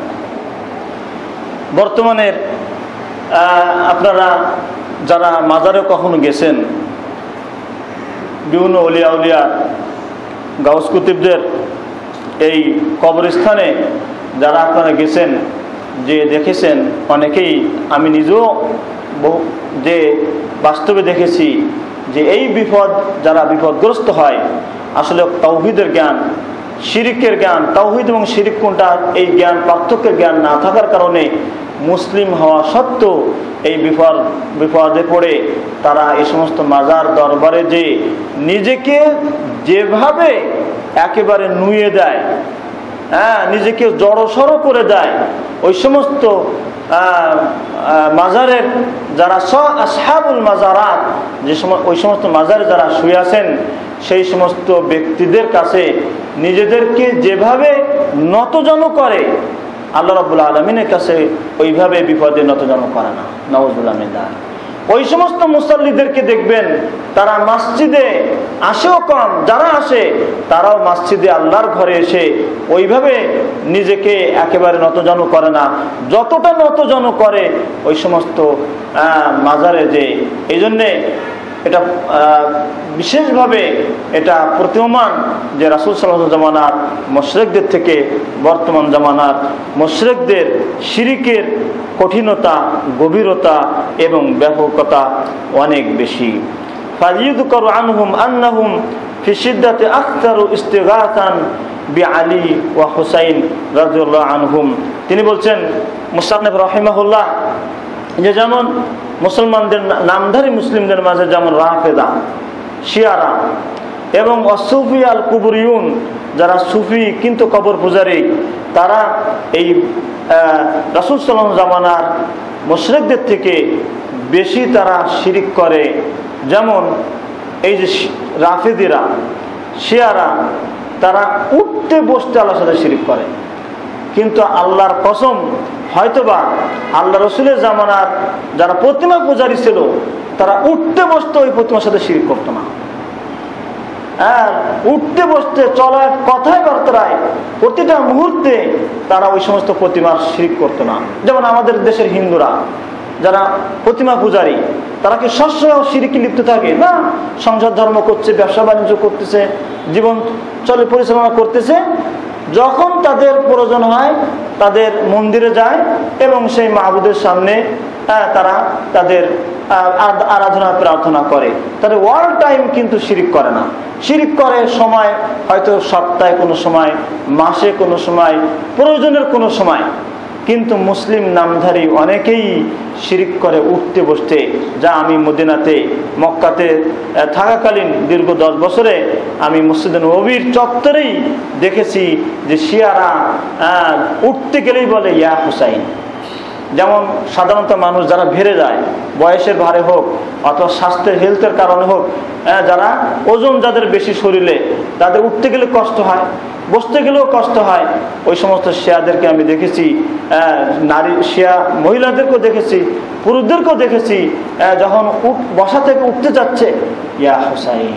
বর্তমানের আপনারা যারা মাজারে কখনো গেছেন, বিভিন্ন ওলিয়া উলিয়া গাউস কুতুবদের এই কবরস্থানে যারা আপনারা গেছেন, যে দেখেছেন অনেকেই, আমি নিজেও যে বাস্তবে দেখেছি যে এই বিপদ যারা বিপদগ্রস্ত হয় আসলে তাওহীদের জ্ঞান, শিরিকের জ্ঞান, তাওহীদ এবং শিরিক কোনটা এই জ্ঞান পার্থক্যের জ্ঞান না থাকার কারণে মুসলিম হওয়া সত্ত্বেও এই বিপদে পড়ে তারা এই সমস্ত মাজার দরবারে যে নিজেকে যেভাবে একেবারে নুয়ে দেয়, নিজেকে জড়সড় করে দেয়, ওই সমস্ত মাজারের যারা আসহাবুল মাজারাত, যে ওই সমস্ত মাজারে যারা শুয়ে আছেন সেই সমস্ত ব্যক্তিদের কাছে নিজেদেরকে যেভাবে নতজন করে আল্লাহ রাব্বুল আলামিনের কাছে ওইভাবে বিপদে নতজন করে না, নাউযুবিল্লাহ মিন যালিক। ওই সমস্ত মুসাল্লিদেরকে দেখবেন তারা মসজিদে আসেও কম, যারা আসে তারাও মসজিদে আল্লাহর ঘরে এসে ওইভাবে নিজেকে একেবারে নতজন করে না, যতটা নতজন করে ওই সমস্ত মাজারে। যে এই জন্যে এটা বিশেষভাবে এটা প্রতীয়মান যে রাসূল সাল্লাল্লাহু আলাইহি জামানার মুশরিকদের থেকে বর্তমান জামানার মুশরিকদের শিরিকের কঠিনতা, গভীরতা এবং ব্যাপকতা অনেক বেশি। ফাযিযকারু আনহুম আন্নাহুম ফি শিদ্দাতি আকতারু ইস্তিগাসান বিআলী ওয়া হুসাইন রাদিয়াল্লাহু আনহুম। তিনি বলছেন মুসান্নিফ রাহিমাহুল্লাহ যে যেমন মুসলমানদের নামধারী মুসলিমদের মাঝে যেমন রাফেদা, শিয়ারা এবং অসুফি আল কুবরিউন, যারা সুফি কিন্তু কবর পূজারী, তারা এই রাসূল সাল্লাল্লাহু আলাইহি জামানার মুশরিকদের থেকে বেশি তারা শিরিক করে। যেমন এই যে রাফেদিরা, শিয়ারা, তারা উঠতে বসতে আল্লাহর সাথে শিরিক করে। কিন্তু আল্লাহর কসম, হয়তোবা আল্লাহ রসুলের জামানার যারা প্রতিমা পূজারী ছিল তারা উঠতে বসতে ওই প্রতিমার সাথে শিরিক করতো না। উঠতে বসতে, চলার কথায় বার্তায় প্রতিটা মুহূর্তে তারা ওই সমস্ত প্রতিমার শিরিক করতো না। যেমন আমাদের দেশের হিন্দুরা যারা প্রতিমা পূজারী, তারা কি সবসময় শিরিকে লিপ্ত থাকে? না, সংসার ধর্ম করছে, ব্যবসা বাণিজ্য করতেছে, জীবন চলে পরিচালনা করতেছে। যখন তাদের প্রয়োজন হয় তাদের মন্দিরে যায় এবং সেই মাহবুদের সামনে তারা তাদের আরাধনা প্রার্থনা করে। তাদের ওয়াল টাইম কিন্তু শিরিক করে না। শিরিক করে সময় হয়তো সপ্তাহে কোনো সময়, মাসে কোনো সময়, প্রয়োজনের কোনো সময়। কিন্তু মুসলিম নামধারী অনেকেই শিরিক করে উঠতে বসতে। যা আমি মদিনাতে, মক্কাতে থাকাকালীন দীর্ঘ 10 বছরে আমি মসজিদে নববীর চত্বরেই দেখেছি যে শিয়ারা উঠতে গেলেই বলে ইয়া হুসাইন। যেমন সাধারণত মানুষ যারা ভেড়ে যায়, বয়সের ভারে হোক অথবা স্বাস্থ্যের হেলথের কারণে হোক, যারা ওজন যাদের বেশি শরীরে, তাদের উঠতে গেলে কষ্ট হয়, বসতে গেলেও কষ্ট হয়। ওই সমস্ত শিয়াদেরকে আমি দেখেছি, নারী শিয়া মহিলাদেরকেও দেখেছি, পুরুষদেরকেও দেখেছি, যখন বসা থেকে উঠতে যাচ্ছে ইয়া হুসাইন।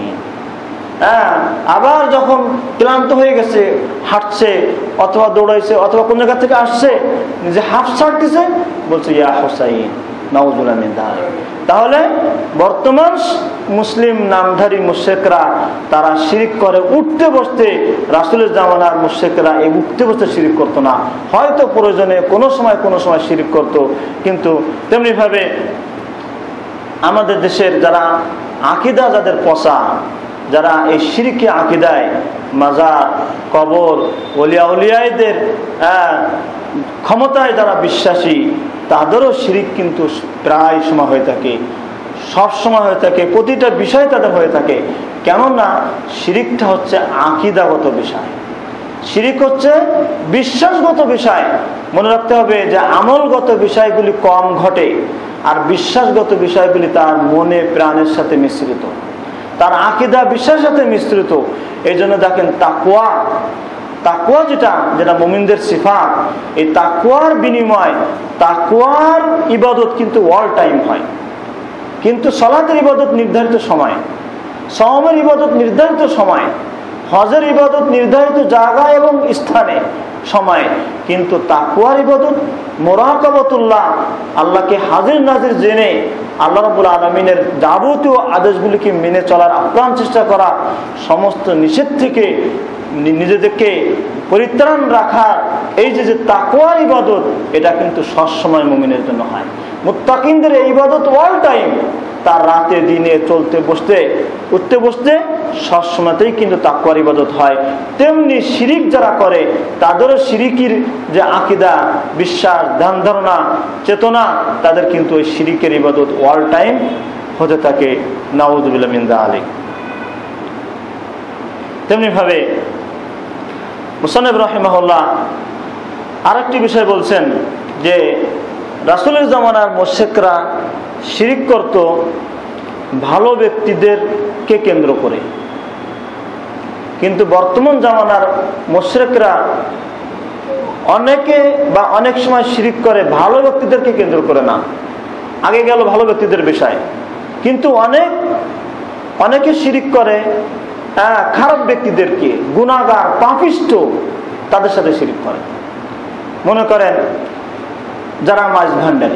আবার যখন ক্লান্ত হয়ে গেছে, হাঁটছে অথবা দৌড়াইছে অথবা কোন জায়গা থেকে আসছে, নিজে হাফ ছাড়তেছে, বলছে ইয়া হুসাইন, নাউযুবিল্লাহ মিন যালিক। তাহলে বর্তমান মুসলিম নামধারী মুশরিকরা তারা শিরিক করে উঠতে বসতে। রাসূলের জামানার মুশরিকরা এই উঠতে বসতে শিরিক করতো না, হয়তো প্রয়োজনে কোনো সময় শিরিক করত। কিন্তু তেমনি ভাবে আমাদের দেশের যারা আকীদা, যাদের পচা, যারা এই শিরকি আকীদায় মাজার, কবর, ওলিয়া উলিয়াদের ক্ষমতায় যারা বিশ্বাসী, তাদেরও শিরিক কিন্তু প্রায় সময় হয়ে থাকে, সব সময় হয়ে থাকে, প্রতিটা বিষয় তাদের হয়ে থাকে। কেননা শিরিকটা হচ্ছে আকীদাগত বিষয়। শিরিক হচ্ছে বিশ্বাসগত বিষয়। মনে রাখতে হবে যে আমলগত বিষয়গুলি কম ঘটে, আর বিশ্বাসগত বিষয়গুলি তার মনে প্রাণের সাথে মিশ্রিত, তার আকীদা বিশ্বাসের সাথে মিশ্রিত। এই জন্য দেখেন তাকওয়া, তাকওয়া যেটা মুমিনদের সিফাত, এই তাকওয়ার বিনিময়, তাকওয়ার ইবাদত কিন্তু অল টাইম হয়। কিন্তু সালাতের ইবাদত নির্ধারিত সময়, সাওমের ইবাদত নির্ধারিত সময়, হজের ইবাদত নির্ধারিত জায়গা এবং স্থানে সময়। কিন্তু তাকওয়ার ইবাদত মুরাকাবাতুল্লাহ, আল্লাহকে হাজির নাজির জেনে আল্লাহ রাব্বুল আলামিনের যাবতীয় আদেশগুলিকে মেনে চলার আপ্রাণ চেষ্টা করা, সমস্ত নিষেধ থেকে নিজেদেরকে পরিত্রাণ রাখা, এই যে তাকওয়ার ইবাদত, এটা কিন্তু সবসময় মুমিনের জন্য হয়। মুত্তাকিনদের এই ইবাদত অল টাইম, তার রাতে দিনে চলতে বসতে উঠতে বসতে সবসময়তেই কিন্তু তাকওয়ার ইবাদত হয়। তেমনি শিরিক যারা করে তাদেরও শিরিকের যে আকীদা, বিশ্বাস, ধ্যান ধারণা, চেতনা, তাদের কিন্তু ওই শিরিকের ইবাদত অল টাইম হতে থাকে। নাউযুবিল্লাহ মিন যালিক। তেমনি ভাবে মুসান্নিফ রাহিমাহুল্লাহ আরেকটি বিষয় বলছেন যে রাসূলের জামানার মুশরিকরা শিরিক করত ভালো ব্যক্তিদেরকে কেন্দ্র করে, কিন্তু বর্তমান জামানার মুশরিকরা অনেক সময় শিরিক করে ভালো ব্যক্তিদেরকে কেন্দ্র করে না। আগে গেল ভালো ব্যক্তিদের বিষয়, কিন্তু অনেকে শিরিক করে খারাপ ব্যক্তিদেরকে, গুনাহগার, পাপিষ্ঠ, তাদের সাথে শিরিক করে। মনে করেন যারা মাছ ভান্ডারী,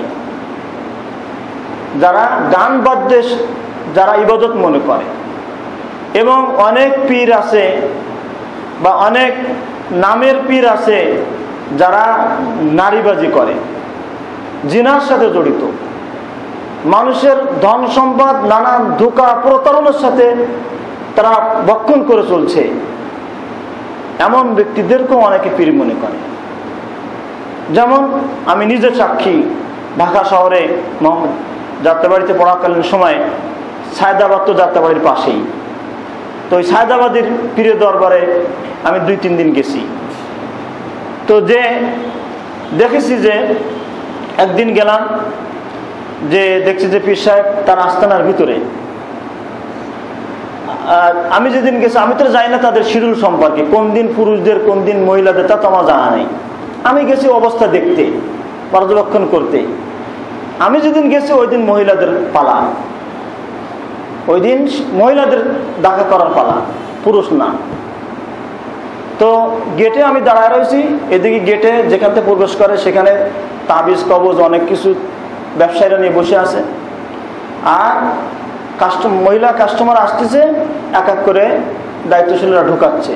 যারা গান বাদ্যে যারা ইবাদত মনে করে, এবং অনেক পীর আছে বা অনেক নামের পীর আছে যারা নারীবাজি করে, জিনার সাথে জড়িত, মানুষের ধন সম্পদ নানান ধোঁকা প্রতারণার সাথে তারা বক্ষণ করে চলছে, এমন ব্যক্তিদেরকেও অনেকে পীর মনে করে। যেমন আমি নিজে সাক্ষী, ঢাকা শহরে যাত্রাবাড়িতে পড়াকালীন সময় সায়দাবাদ তো যাত্রাবাড়ির পাশেই, তো ওই সায়দাবাদের পীরের দরবারে আমি 2-3 দিন গেছি। তো যে দেখেছি যে একদিন গেলাম, যে দেখছি যে পীর সাহেব তার আস্তানার ভিতরে, আমি যেদিন গেছি আমি তো জানি না তাদের শিডিউল সম্পর্কে, কোন দিন পুরুষদের কোন দিন মহিলাদের তা তো আমার জানা নেই। আমি গেছি অবস্থা দেখতে, পর্যবেক্ষণ করতে। আমি যেদিন গেছি ওই দিন মহিলাদের পালা, ওই দিন মহিলাদের দেখা করার পালা, পুরুষ না। তো গেটে আমি দাঁড়ায় রয়েছি, এদিকে গেটে যেখান থেকে প্রবেশ করে সেখানে তাবিজ কবজ অনেক কিছু ব্যবসায়ীরা নিয়ে বসে আছে, আর মহিলা কাস্টমার আসতেছে, এক এক করে দায়িত্বশীলরা ঢুকাচ্ছে।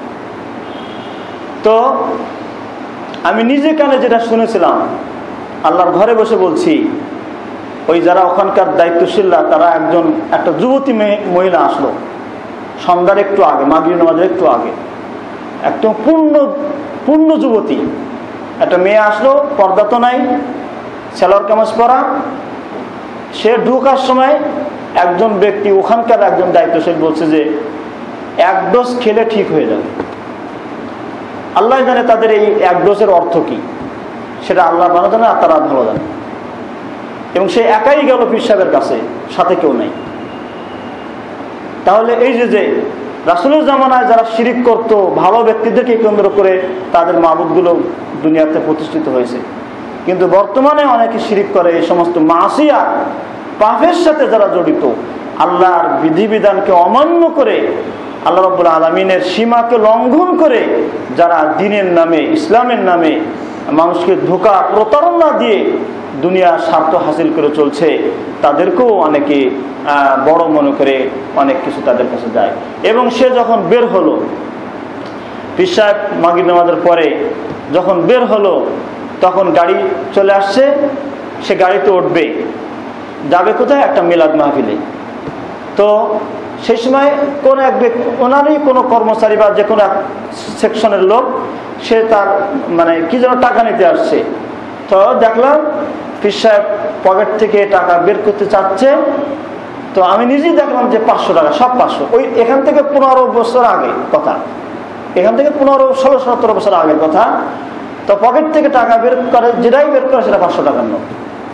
তো আমি নিজে কানে যেটা শুনেছিলাম, আল্লাহর ঘরে বসে বলছি, ওই যারা ওখানকার দায়িত্বশীলরা তারা একটা যুবতী মহিলা আসলো সন্ধ্যার একটু আগে, মাগরিব নামাজের একটু আগে, একদম পূর্ণ যুবতী একটা মেয়ে আসলো, পর্দা তো নাই, সালোয়ার কামিজ পরা। সে ঢোকার সময় একজন ব্যক্তি, ওখানকার একজন দায়িত্বশীল বলছে যে 1 ডোজ খেলে ঠিক হয়ে যাবে। আল্লাহ জানে তাদের এই 1 ডোজের অর্থ কি, সেটা আল্লাহ ভালো জানে আর তারা ভালো জানে। এবং সে একাই গেল পীর সাহেবের কাছে, সাথে কেউ নাই। তাহলে এই যে রাসূলের জামানায় যারা শিরিক করত, ভালো ব্যক্তিদেরকে কেন্দ্র করে তাদের মাবুদগুলো দুনিয়াতে প্রতিষ্ঠিত হয়েছে, কিন্তু বর্তমানে অনেকে শিরিক করে এই সমস্ত মাসিয়া পাপের সাথে যারা জড়িত, আল্লাহর বিধিবিধানকে অমান্য করে, আল্লাহ রাব্বুল আলামিনের সীমাকে লঙ্ঘন করে যারা দ্বীনের নামে, ইসলামের নামে মানুষকে ধোঁকা প্রতারণা দিয়ে দুনিয়ার স্বার্থ হাসিল করে চলছে, তাদেরকেও অনেকে বড় মনে করে অনেক কিছু তাদের কাছে যায়। এবং সে যখন বের হলো, পীর সাহেব মাগরিব নামাজের পরে যখন বের হলো, তখন গাড়ি চলে আসছে, সে গাড়িতে উঠবে, যাবে কোথায়? একটা মিলাদ মাহফিলে। তো সেই সময় কোন এক ব্যক্তি, ওনারই কোনো কর্মচারী বা যে কোনো এক সেকশনের লোক, সে তার কি যেন টাকা নিতে আসছে। তো দেখলাম পীর সাহেব পকেট থেকে টাকা বের করতে চাচ্ছে। তো আমি নিজেই দেখলাম যে 500 টাকা, সব 500, ওই এখান থেকে 15 বছর আগে কথা, এখান থেকে 15-16-17 বছর আগের কথা। তো পকেট থেকে টাকা বের করে, যেটাই বের করে সেটা 500 টাকার নোট।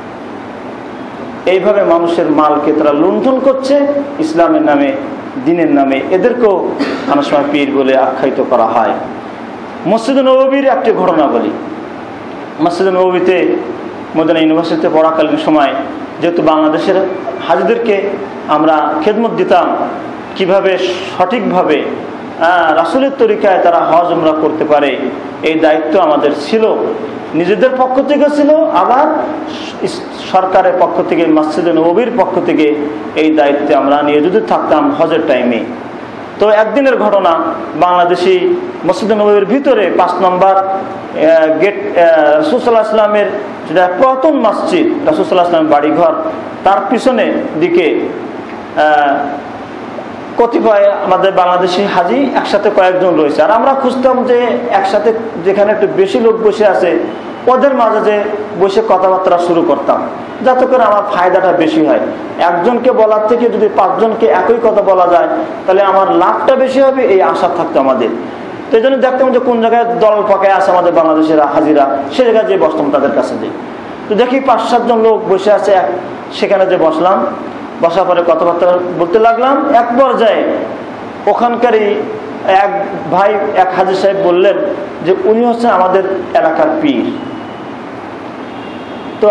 এইভাবে মানুষের মালকে তারা লুণ্ঠন করছে ইসলামের নামে, দিনের নামে। এদেরকেও অনেক সময় পীর বলে আখ্যায়িত করা হয়। মসজিদে নববীর একটি ঘটনা বলি। মসজিদে নববীতে মদিনা ইউনিভার্সিটিতে পড়াকালীন সময় যেহেতু বাংলাদেশের হাজিদেরকে আমরা খেদমত দিতাম, কিভাবে সঠিকভাবে রাসূলের তরিকায় তারা হজ উমরা করতে পারে, এই দায়িত্ব আমাদের ছিল, নিজেদের পক্ষ থেকে ছিল, আবার সরকারের পক্ষ থেকে, মসজিদে নববীর পক্ষ থেকে এই দায়িত্বে আমরা নিয়োজিত থাকতাম হজের টাইমে। তো একদিনের ঘটনা, বাংলাদেশি মসজিদে নববীর ভিতরে 5 নম্বর গেট, রাসূল সাল্লাল্লাহু আলাইহি ওয়াসাল্লামের যেটা পুরাতন মসজিদ, রাসূল সাল্লাল্লাহু আলাইহি ওয়াসাল্লামের বাড়িঘর, তার পিছনে দিকে কতিপয় আমাদের বাংলাদেশি হাজি একসাথে কয়েকজন রয়েছে। আর আমরা খুঁজতাম যে একসাথে যেখানে একটু বেশি লোক বসে আছে ওদের মাঝে যে বসে কথাবার্তা শুরু করতাম, যাতে করে আমার ফায়দাটা বেশি হয়। একজনকে বলার থেকে যদি 5 জনকে একই কথা বলা যায় তাহলে আমার লাভটা বেশি হবে, এই আশা থাকতো আমাদের। তো এই জন্য দেখতাম যে কোন জায়গায় দল পাকায় আছে আমাদের বাংলাদেশের হাজিরা, সে জায়গায় যে বসতাম তাদের কাছে যাই। তো দেখি 5-7 জন লোক বসে আছে, সেখানে যে বসলাম, বসার পরে কথাবার্তা বলতে লাগলাম। এক পর্যায়ে ওখানকারই এক ভাই, এক হাজি সাহেব বললেন যে উনি হচ্ছেন আমাদের এলাকার পীর। তো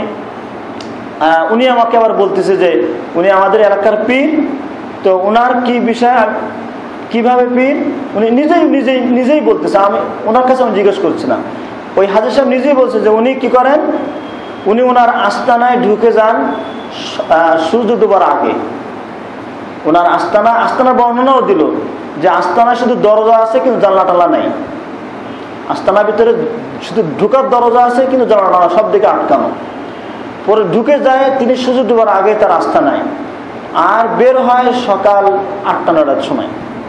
উনি আমাকে আবার বলতেছে যে উনি আমাদের এলাকার পীর, তো ওনার কি বিষয়, কিভাবে পীর, উনি নিজেই বলতেছে। আমি ওনার কাছে আমি জিজ্ঞেস করছি না, ওই হাজি সাহেব নিজেই বলছে যে উনি কি করেন, উনি ওনার আস্তানায় ঢুকে যান সূর্য ডোবার আগে। ওনার আস্তানার বর্ণনাও দিল যে আস্তানায় শুধু দরজা আছে কিন্তু জানলা টালা নাই। আস্তানার ভিতরে শুধু ঢুকার দরজা আছে কিন্তু জানলা টালা সব দিকে আটকানো। পরে ঢুকে যায় তিনি সূর্য ডোবার আগে তার আস্তানায়, আর বের হয় সকাল 8টা-9টার সময়।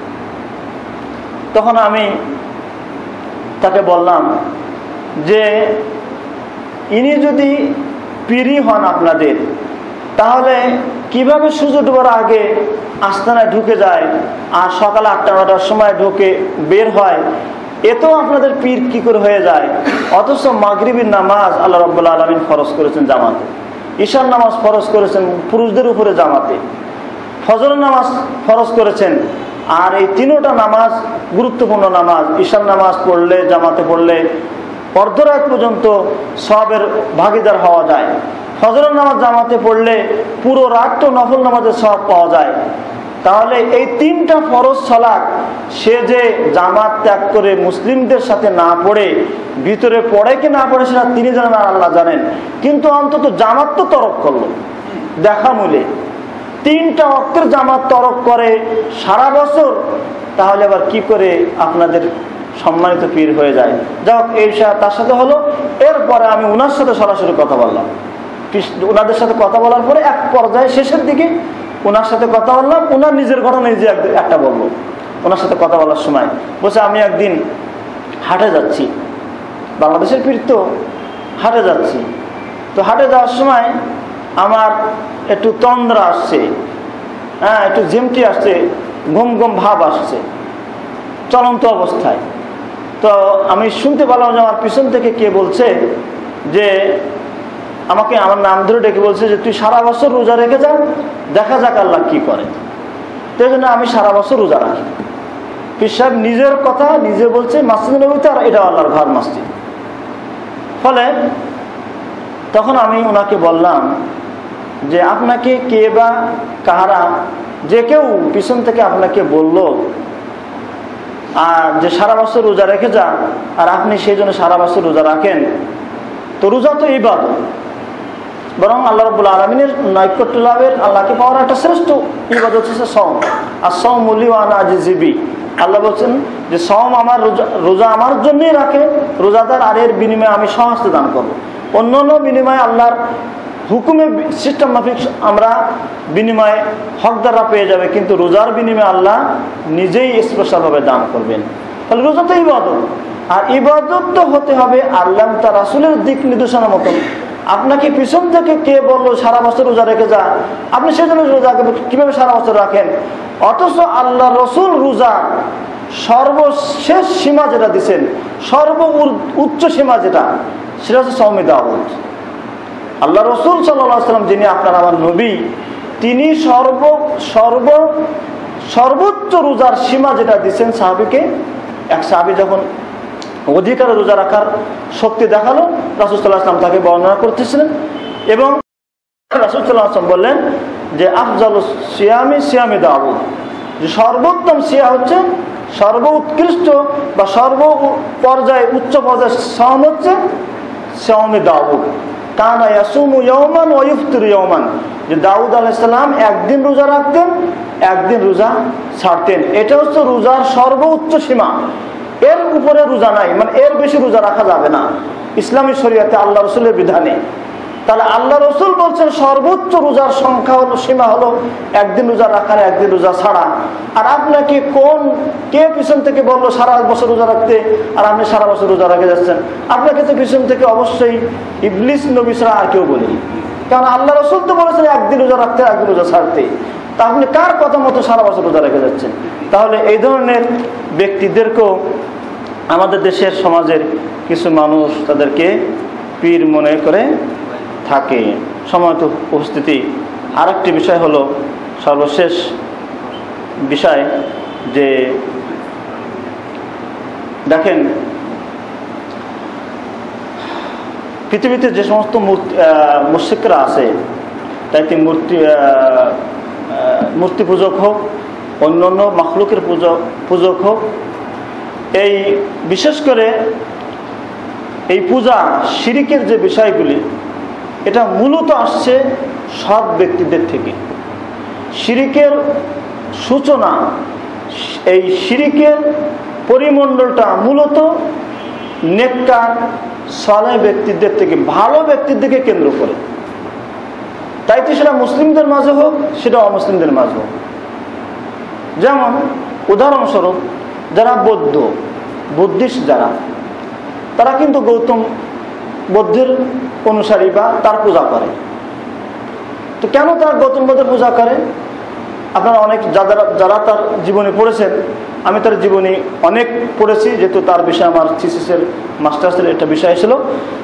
তখন আমি তাকে বললাম যে ইনি যদি পীরই হন আপনাদের, তাহলে কিভাবে সূর্য ডোবার আগে আস্তানায় ঢুকে যায় আর সকাল 8টা-9টার সময় ঢুকে বের হয়, এতেও আপনাদের পীর কি করে হয়ে যায়? অথচ মাগরিবের নামাজ আল্লাহ রাব্বুল আলামিন ফরজ করেছেন জামাতে, ঈশার নামাজ ফরজ করেছেন পুরুষদের উপরে জামাতে, ফজরের নামাজ ফরজ করেছেন। আর এই 3টা নামাজ গুরুত্বপূর্ণ নামাজ। ঈশার নামাজ পড়লে, জামাতে পড়লে অর্ধরাত পর্যন্ত সওয়াবের ভাগীদার হওয়া যায়। ফজরের নামাজ জামাতে পড়লে পুরো রাতটা নফল নামাজের সওয়াব পাওয়া যায়। তাহলে এই 3টা ফরজ সালাত সে যে জামাত ত্যাগ করে মুসলিমদের সাথে না পড়ে, ভিতরে পড়ে কি না পড়ে সেটা তিনি জানেন আর আল্লাহ জানেন, কিন্তু অন্তত জামাত তো তরক করলো দেখা মূলে। 3টা ওয়াক্তের জামাত তরক করে সারা বছর, তাহলে আবার কি করে আপনাদের সম্মানিত পীর হয়ে যায়? যাক, এই তার সাথে হলো। এরপরে আমি ওনার সাথে সরাসরি কথা বললাম। ওনাদের সাথে কথা বলার পরে এক পর্যায়ে শেষের দিকে ওনার সাথে কথা বললাম। ওনার নিজের ঘটনা নিজে একটা বললো। ওনার সাথে কথা বলার সময় বলছে, আমি একদিন হাটে যাচ্ছি, বাংলাদেশের পীর তো, হাটে যাচ্ছি। তো হাটে যাওয়ার সময় আমার একটু তন্দ্রা আসছে, একটু ঝিমটি আসছে, ঘুম ঘুম ভাব আসছে চলন্ত অবস্থায়। তো আমি শুনতে পেলাম যে আমার পিছন থেকে কে বলছে যে আমাকে আমার নাম ধরে ডেকে বলছে যে তুই সারা বছর রোজা রেখে যা, দেখা যাক আল্লাহ কি করে। তো এই জন্য আমি সারা বছর রোজা রাখি। পীর সাহেব নিজের কথা নিজে বলছে মসজিদে নববীতে, আর এটা আল্লাহর ঘর মসজিদ। ফলে তখন আমি ওনাকে বললাম যে আপনাকে কে বা কাহারা, যে কেউ পিছন থেকে আপনাকে বলল আর যে সারা বছর রোজা রেখে যান, আর আপনি সেই জন্য সারা বছর রোজা রাখেন, তো রোজা তো ইবাদত, বরং আল্লাহ রাব্বুল আলামিনের নৈকট্য লাভের, আল্লাহকে পাওয়ার একটা শ্রেষ্ঠ ইবাদত হচ্ছে সওম। আর সওমু লি ওয়া আনা আজজি বিহি, আল্লাহ বলছেন যে সওম আমার, রোজা আমার জন্যই রাখে রোজাদার, আর এর বিনিময়ে আমি সমস্ত দান করবো। অন্যান্য বিনিময়ে আল্লাহর হুকুমে সিস্টেম মাফিক আমরা বিনিময়ে হকদাররা পেয়ে যাবে, কিন্তু রোজার বিনিময়ে আল্লাহ নিজেই স্পেশালভাবে দান করবেন। তাহলে রোজা তো ইবাদত, আর ইবাদত তো হতে হবে আল্লাহ তার রাসূলের দিক নির্দেশনা মতন। আপনাকে পিছন থেকে কে বললো সারা বছর রোজা রেখে যা, আপনি সেজন্য রোজা কিভাবে সারা বছর রাখেন? অথচ আল্লাহ রসুল রোজা সর্বশেষ সীমা যেটা দিচ্ছেন, উচ্চ সীমা যেটা, সেটা হচ্ছে সাওমে দাউদ। আল্লাহ রসুল সাল্লাল্লাহু আলাইহি ওয়াসাল্লাম, যিনি আপনার আমার নবী, তিনি সর্বোচ্চ রোজার সীমা যেটা দিচ্ছেন সাহাবীকে। এক সাহাবী যখন অধিকারে রোজা রাখার শক্তি দেখালো, রাসূল সাল্লাল্লাহু আলাইহি ওয়াসাল্লাম তাকে বর্ণনা করতেছিলেন এবং রাসূল সাল্লাল্লাহু আলাইহি ওয়াসাল্লাম বললেন যে আফজালুস সিয়ামি সিয়ামে দাউদ, যে সর্বোত্তম সিয়া হচ্ছে, সর্বোৎকৃষ্ট বা সর্বপর্যায়ে উচ্চ পর্যায়ে সাওম হচ্ছে সাওমে দাউদ। কানা ইয়াসুমু ইয়াওমান ওয়া ইফতিরু ইয়াওমান, যে দাউদ আলাইহিস সালাম একদিন রোজা রাখতেন, একদিন রোজা ছাড়তেন। এটা হচ্ছে রোজার সর্বোচ্চ সীমা, এর উপরে রোজা নাই, মানে এর বেশি রোজা রাখা যাবে না ইসলামী শরীয়তে, আল্লাহ রসুলের বিধানে। তাহলে আল্লাহ রসুল বলছেন সর্বোচ্চ রোজার সংখ্যা হলো, সীমা হলো একদিন রোজা রাখার, একদিন রোজা ছাড়া। আর আপনাকে কে পিছন থেকে বললো সারা বছর রোজা রাখতে, আর আপনি সারা বছর রোজা রেখে যাচ্ছেন? আপনাকে তো পিছন থেকে অবশ্যই ইবলিস নবী ছাড়া আর কেউ বলেনি, কারণ আল্লাহ রসুল তো বলেছেন একদিন রোজা রাখতে, একদিন রোজা ছাড়তে। তা আপনি কার কথা মতো সারা বছর রোজা রেখে যাচ্ছেন? তাহলে এই ধরনের ব্যক্তিদেরকেও আমাদের দেশের সমাজের কিছু মানুষ তাদেরকে পীর মনে করে থাকে। সময়ত উপস্থিতি, আর একটি বিষয় হলো, সর্বশেষ বিষয়, যে দেখেন পৃথিবীতে যে সমস্ত মুশরিকরা আছে, তাইতে মূর্তি পূজক হোক, অন্যান্য মাখলুকের পূজক হোক, এই বিশেষ করে এই পূজা শিরিকের যে বিষয়গুলি, এটা মূলত আসছে সৎ ব্যক্তিদের থেকে। শিরিকের সূচনা, এই শিরিকের পরিমণ্ডলটা মূলত নেককার সালেহ ব্যক্তিদের থেকে, ভালো ব্যক্তিদেরকে কেন্দ্র করে। তাইতে সেটা মুসলিমদের মাঝে হোক, সেটা অমুসলিমদের মাঝে হোক। যেমন উদাহরণস্বরূপ, যারা বুদ্ধিস্ট যারা, তারা কিন্তু গৌতম বুদ্ধের অনুসারী বা তার পূজা করে। তো কেন তারা গৌতম বুদ্ধের পূজা করে? আপনারা অনেক যারা তার জীবনী পড়েছেন, আমি তার জীবনী অনেক পড়েছি, যেহেতু তার বিষয়ে আমার থিসিসের মাস্টার্সের একটা বিষয় ছিল।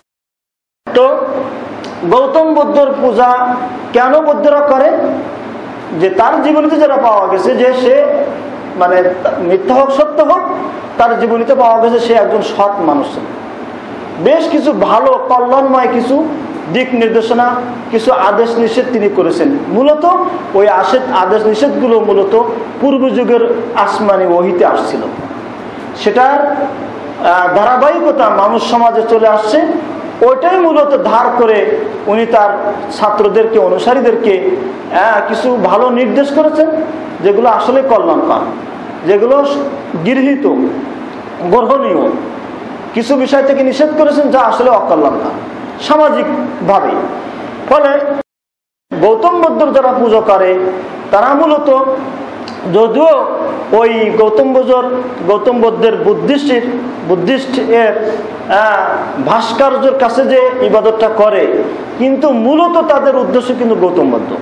তো গৌতম বুদ্ধর পূজা কেন বৌদ্ধরা করে? যে তার জীবনীতে যারা পাওয়া গেছে যে সে, মানে মিথ্যা হোক সত্য হোক, তার জীবনীতে পাওয়া গেছে সে একজন সৎ মানুষ, বেশ কিছু ভালো কল্যাণময় কিছু দিক নির্দেশনা, কিছু আদেশ নিষেধ তিনি করেছেন। মূলত ওই আদেশ নিষেধগুলো মূলত পূর্ব যুগের আসমানি ওহিতে আসছিল, সেটার ধারাবাহিকতা মানুষ সমাজে চলে আসছে। ওইটাই মূলত ধার করে উনি তার ছাত্রদেরকে, অনুসারীদেরকে কিছু ভালো নির্দেশ করেছেন, যেগুলো আসলে কল্যাণকর, যেগুলো গৃহীত গ্রহণীয়। কিছু বিষয় থেকে নিষেধ করেছেন যা আসলে অকল্যাণকর সামাজিকভাবে। ফলে গৌতম বুদ্ধর যারা পুজো করে, তারা মূলত, যদিও ওই গৌতম বুদ্ধের বুদ্ধিস্ট এর ভাস্কর্যের কাছে যে ইবাদতটা করে, কিন্তু মূলত তাদের উদ্দেশ্য কিন্তু গৌতম বুদ্ধ।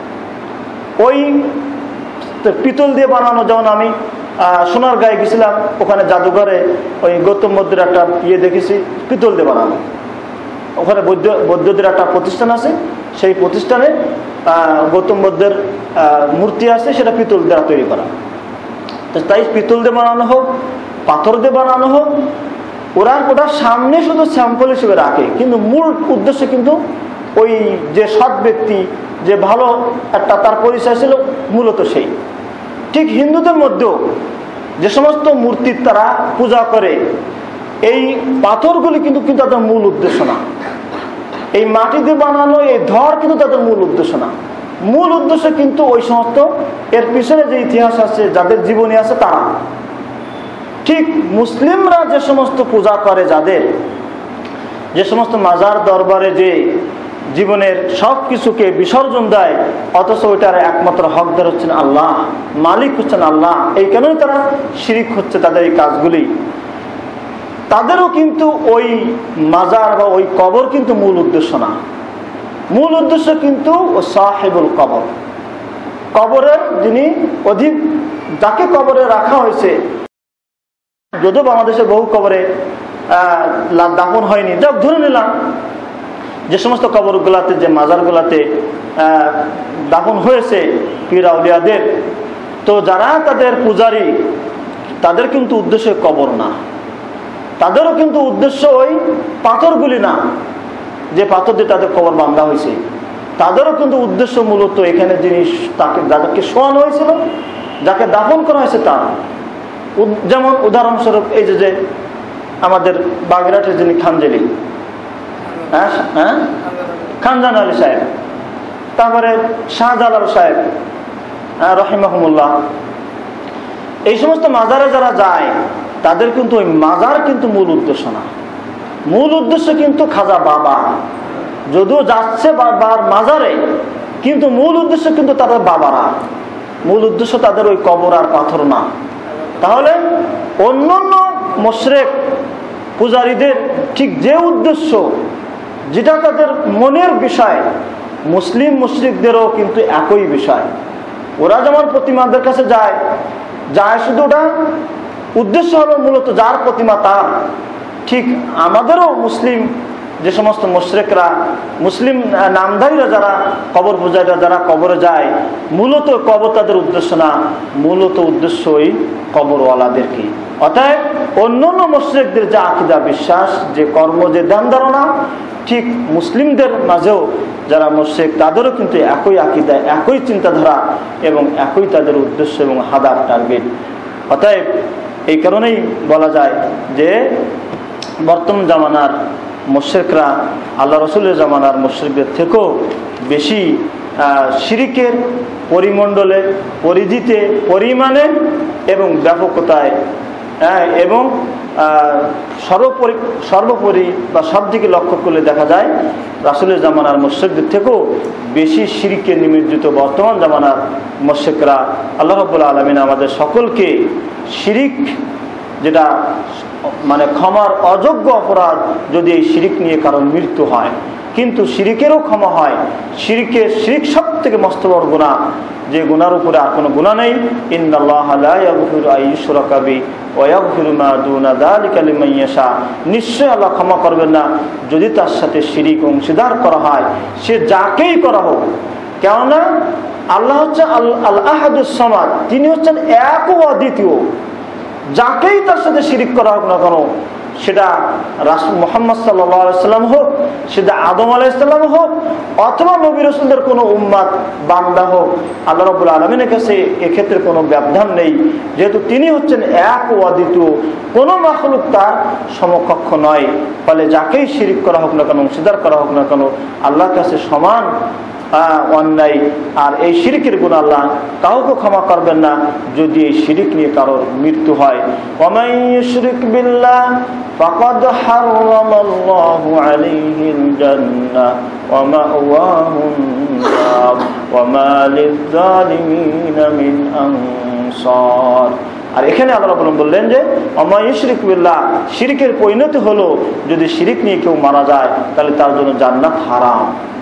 ওই পিতল দিয়ে বানানো, যেমন আমি সোনারগাঁয়ে গেছিলাম, ওখানে জাদুঘরে ওই গৌতম বুদ্ধের একটা দেখেছি, পিতল দিয়ে বানানো। ওখানে বৌদ্ধদের একটা প্রতিষ্ঠান আছে, সেই প্রতিষ্ঠানে গৌতম বুদ্ধের মূর্তি আছে, সেটা পিতল দ্বারা তৈরি করা। তাই পিতল দিয়ে বানানো হোক, পাথর দিয়ে বানানো হোক, ওটার সামনে শুধু স্যাম্পল হিসেবে রাখে, কিন্তু মূল উদ্দেশ্য কিন্তু ওই যে সৎ ব্যক্তি, যে ভালো একটা তার পরিচয় ছিল, মূলত সেই। ঠিক হিন্দুদের মধ্যেও যে সমস্ত মূর্তির তারা পূজা করে, এই পাথরগুলি কিন্তু তাদের মূল উদ্দেশ্য না। এই মাটি দিয়ে বানানো এই ধর কিন্তু তাদের মূল উদ্দেশ্য না। মূল উদ্দেশ্য কিন্তু ওই সমস্ত, এর পিছনে যে ইতিহাস আছে, যাদের জীবনী আছে, তারা। ঠিক মুসলিমরা যে সমস্ত পূজা করে, যে সমস্ত মাজার দরবারে যে জীবনের সব কিছুকে বিসর্জন দেয়, অথচ ওইটার একমাত্র হকদার হচ্ছেন আল্লাহ, মালিক হচ্ছেন আল্লাহ। এই কারণেই তারা শিরিক হচ্ছে তাদের এই কাজগুলি। তাদেরও কিন্তু ওই মাজার বা ওই কবর কিন্তু মূল উদ্দেশ্য না। মূল উদ্দেশ্য কিন্তু সাহিবুল কবর, কবরের যিনি অধিক, যাকে কবরে রাখা হয়েছে। যদিও বাংলাদেশে বহু কবরে দাফন হয়নি, যাক ধরে নিলাম যে সমস্ত কবরগুলাতে, যে মাজারগুলাতে দাফন হয়েছে পীর আউলিয়াদের, তো যারা তাদের পূজারী তাদের কিন্তু উদ্দেশ্য কবর না, তাদেরও কিন্তু উদ্দেশ্য ওই পাথরগুলি না, যে পাথর দিয়ে তাদের কবর বাঁধা হয়েছে, তাদেরও কিন্তু উদ্দেশ্য মূলত এখানে যিনি তাকে, যাদেরকে শোয়ানো হয়েছিল, যাকে দাফন করা হয়েছে তার। যেমন উদাহরণস্বরূপ এই যে আমাদের বাগেরহাটের যিনি খানজেলি, খানজান আলী সাহেব, তারপরে শাহজালাল সাহেব রহিমাহুমুল্লাহ, এই সমস্ত মাজারে যারা যায় তাদের কিন্তু ওই মাজার কিন্তু মূল উদ্দেশ্য না। মূল উদ্দেশ্য কিন্তু খাজা বাবা, যদিও যাচ্ছে বাবার মাজারে, কিন্তু মূল উদ্দেশ্য কিন্তু তাদের বাবারা, মূল উদ্দেশ্য তাদের ওই কবর আর পাথর না। তাহলে অন্যান্য মুশরিক পূজারীদের ঠিক যে উদ্দেশ্য, যেটা তাদের মনের বিষয়, মুসলিম মুশরিকদেরও কিন্তু একই বিষয়। ওরা যেমন প্রতিমাদের কাছে যায় শুধু ওটা উদ্দেশ্য হলো মূলত যার প্রতিমা তার, ঠিক আমাদেরও মুসলিম যে সমস্ত মুশরিকরা, মুসলিম নামধারীরা যারা কবর পূজারীরা যারা কবরে যায়, মূলত কবর তাদের উদ্দেশ্য না, মূলত উদ্দেশ্য ওই কবরওয়ালাদেরকে। অতএব অন্যান্য মুশরিকদের যে আকীদা বিশ্বাস, যে কর্ম, যে ধ্যান ধারণা, ঠিক মুসলিমদের মাঝেও যারা মুশরিক তাদেরও কিন্তু একই আকীদা, একই চিন্তাধারা এবং একই তাদের উদ্দেশ্য এবং হাদার টার্গেট। অতএব এই কারণেই বলা যায় যে বর্তমান জামানার মুশরিকরা আল্লাহ রসুলের জামানার মুশরিকদের থেকেও বেশি শিরিকের পরিমণ্ডলে, পরিধিতে, পরিমাণে এবং ব্যাপকতায় এবং সর্বোপরি বা সব দিকে লক্ষ্য করলে দেখা যায় রাসূলের জামানার মুশরিকদের থেকেও বেশি শিরকে নিমজ্জিত বর্তমান জামানার মুশরিকরা। আল্লাহ রাব্বুল আলামিন আমাদের সকলকে শিরিক, যেটা মানে ক্ষমার অযোগ্য অপরাধ, যদি এই শিরিক নিয়ে কারণ মৃত্যু হয়, কিন্তু শিরিকেরও ক্ষমা হয়। শিরিক সব থেকে মস্ত বড় গুনাহ, যে গুনার উপরে আর কোনো গুনাহ নেই। ইন্নাল্লাহা লা ইয়াগফিরু আন ইউশরাকা বিহি ওয়া ইয়াগফিরু মা দুনা যালিকা লিমান ইয়াশা। নিশ্চয় আল্লাহ ক্ষমা করবেন না যদি তার সাথে শিরিক অংশীদার করা হয়, সে যাকেই করা হোক। কেননা আল্লাহ হচ্ছে আল আহাদুস সামাদ, তিনি হচ্ছেন এক ও অদ্বিতীয়। যাকেই তার সাথে শিরিক করা হোক না কেন, সেটা রাসূল মুহাম্মদ সাল্লাল্লাহু আলাইহি সাল্লাম হোক, সেটা আদম আলাইহিস সালাম হোক, অথবা নবী রাসূলদের কোনো উম্মত বান্দা হোক, আল্লাহ রাব্বুল আলামিনের কাছে এক্ষেত্রে কোনো ব্যবধান নেই, যেহেতু তিনি হচ্ছেন এক ও অদ্বিতীয়, কোনো মাখলুক তার সমকক্ষ নয়। ফলে যাকেই শিরিক করা হোক না কেন, অংশীদার করা হোক না কেন, আল্লাহর কাছে সমান অন্যায়। আর এই শিরিকের গুনাহ আল্লাহ কাউকে ক্ষমা করবেন না যদি এই শিরিক নিয়ে কারোর মৃত্যু হয়। ওয়ামান ইউশরিক বিল্লাহ ফাকাদ হারামাল্লাহু আলাইহিল জান্নাহ ওয়া মাওয়াহুন নার ওয়া মা লিয-যালিমিনা মিন আনসার। আর এখানে আল্লাহ রাব্বুল আলামিন বললেন যে ওয়ামান ইউশরিক বিল্লাহ, শিরিকের পরিণতি হলো যদি শিরিক নিয়ে কেউ মারা যায় তাহলে তার জন্য জান্নাত হারাম।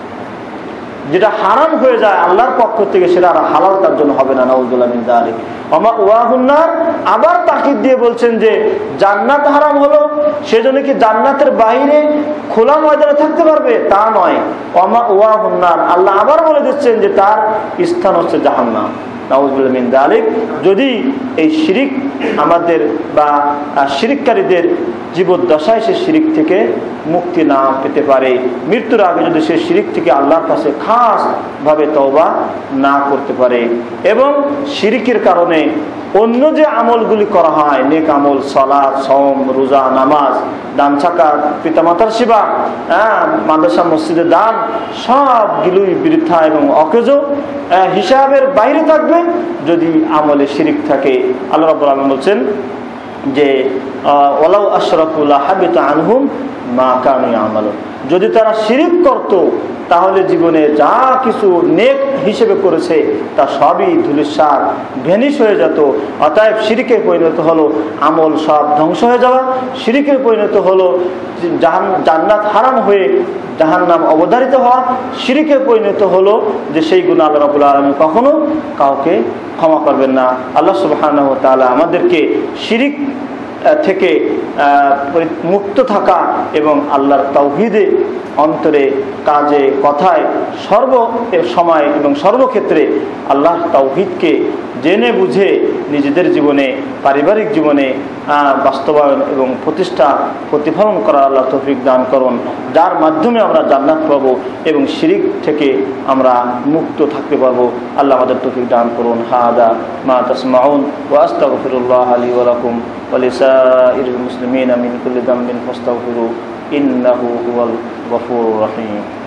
যেটা হারাম হয়ে যায় আল্লাহর পক্ষ থেকে, সেটা আর হালাল তার জন্য হবে না। নাউযুবিল্লাহি মিন যালিক। ওয়া মাওয়াহুন নার, আবার তাকিদ দিয়ে বলছেন যে জান্নাত হারাম হলো সেজন্য কি জান্নাতের বাইরে খোলা ময়দানে থাকতে পারবে? তা নয়। ওয়া মাওয়াহুন নার, আল্লাহ আবার বলে দিচ্ছেন যে তার স্থান হচ্ছে জাহান্নাম। নাউযুবিল্লাহি মিন যালিক। যদি এই শিরিক আমাদের বা শিরিককারীদের জীবদ্দশায় সে শিরিক থেকে মুক্তি না পেতে পারে, মৃত্যুর আগে যদি সে শিরিক থেকে আল্লাহর কাছে খাস ভাবে তওবা না করতে পারে, এবং শিরিকের কারণে অন্য যে আমলগুলি করা হয়, নেক আমল, সালাত, সওম, রোজা, নামাজ, দান, সাকাত, পিতামাতার সেবা, মাদ্রাসা মসজিদে দান, সবগুলোই বৃথা এবং অকেজ, হিসাবের বাইরে থাকবে যদি আমলে শিরিক থাকে। আল্লাহ রাব্বুল আলামিন বলছেন যে ওয়ালাউ আশরাকু লাহাবিতা আনহুম মা কানু ইয়ামালুন। যদি তারা শিরিক করত তাহলে জীবনে যা কিছু নেক হিসেবে করেছে তা সবই ধুলিস্যাৎ ভ্যানিশ হয়ে যেত। অতএব শিরিকে পরিণত হলো আমল সব ধ্বংস হয়ে যাওয়া, শিরিকে পরিণত হলো জান্নাত হারাম হয়ে জাহান্নাম অবধারিত হওয়া, শিরিকে পরিণত হলো যে সেই গুনাহ আল্লাহ রাব্বুল আলামিন কখনো কাউকে ক্ষমা করবেন না। আল্লাহ সুবহানাহু ওয়া তাআলা আমাদেরকে শিরিক থেকে মুক্ত থাকা এবং আল্লাহর তাওহীদে অন্তরে কাজে কথায় সর্ব সময় এবং সর্বক্ষেত্রে আল্লাহ তাওহীদকে জেনে বুঝে নিজেদের জীবনে পারিবারিক জীবনে বাস্তবায়ন এবং প্রতিফলন করার আল্লাহ তৌফিক দান করুন, যার মাধ্যমে আমরা জান্নাত পাবো এবং শিরিক থেকে আমরা মুক্ত থাকতে পারবো। আল্লাহ আমাদের তৌফিক দান করুন। হাদা মা তাসমাউন ওয়া আস্তাগফিরুল্লাহ লি ওয়া লাকুম ওয়া লিসাইরিল মুসলিমিনা মিন কুল্লি যামবিন ফাস্তাগফিরু ইন্নাহু হুয়াল গফুরুর রহিম।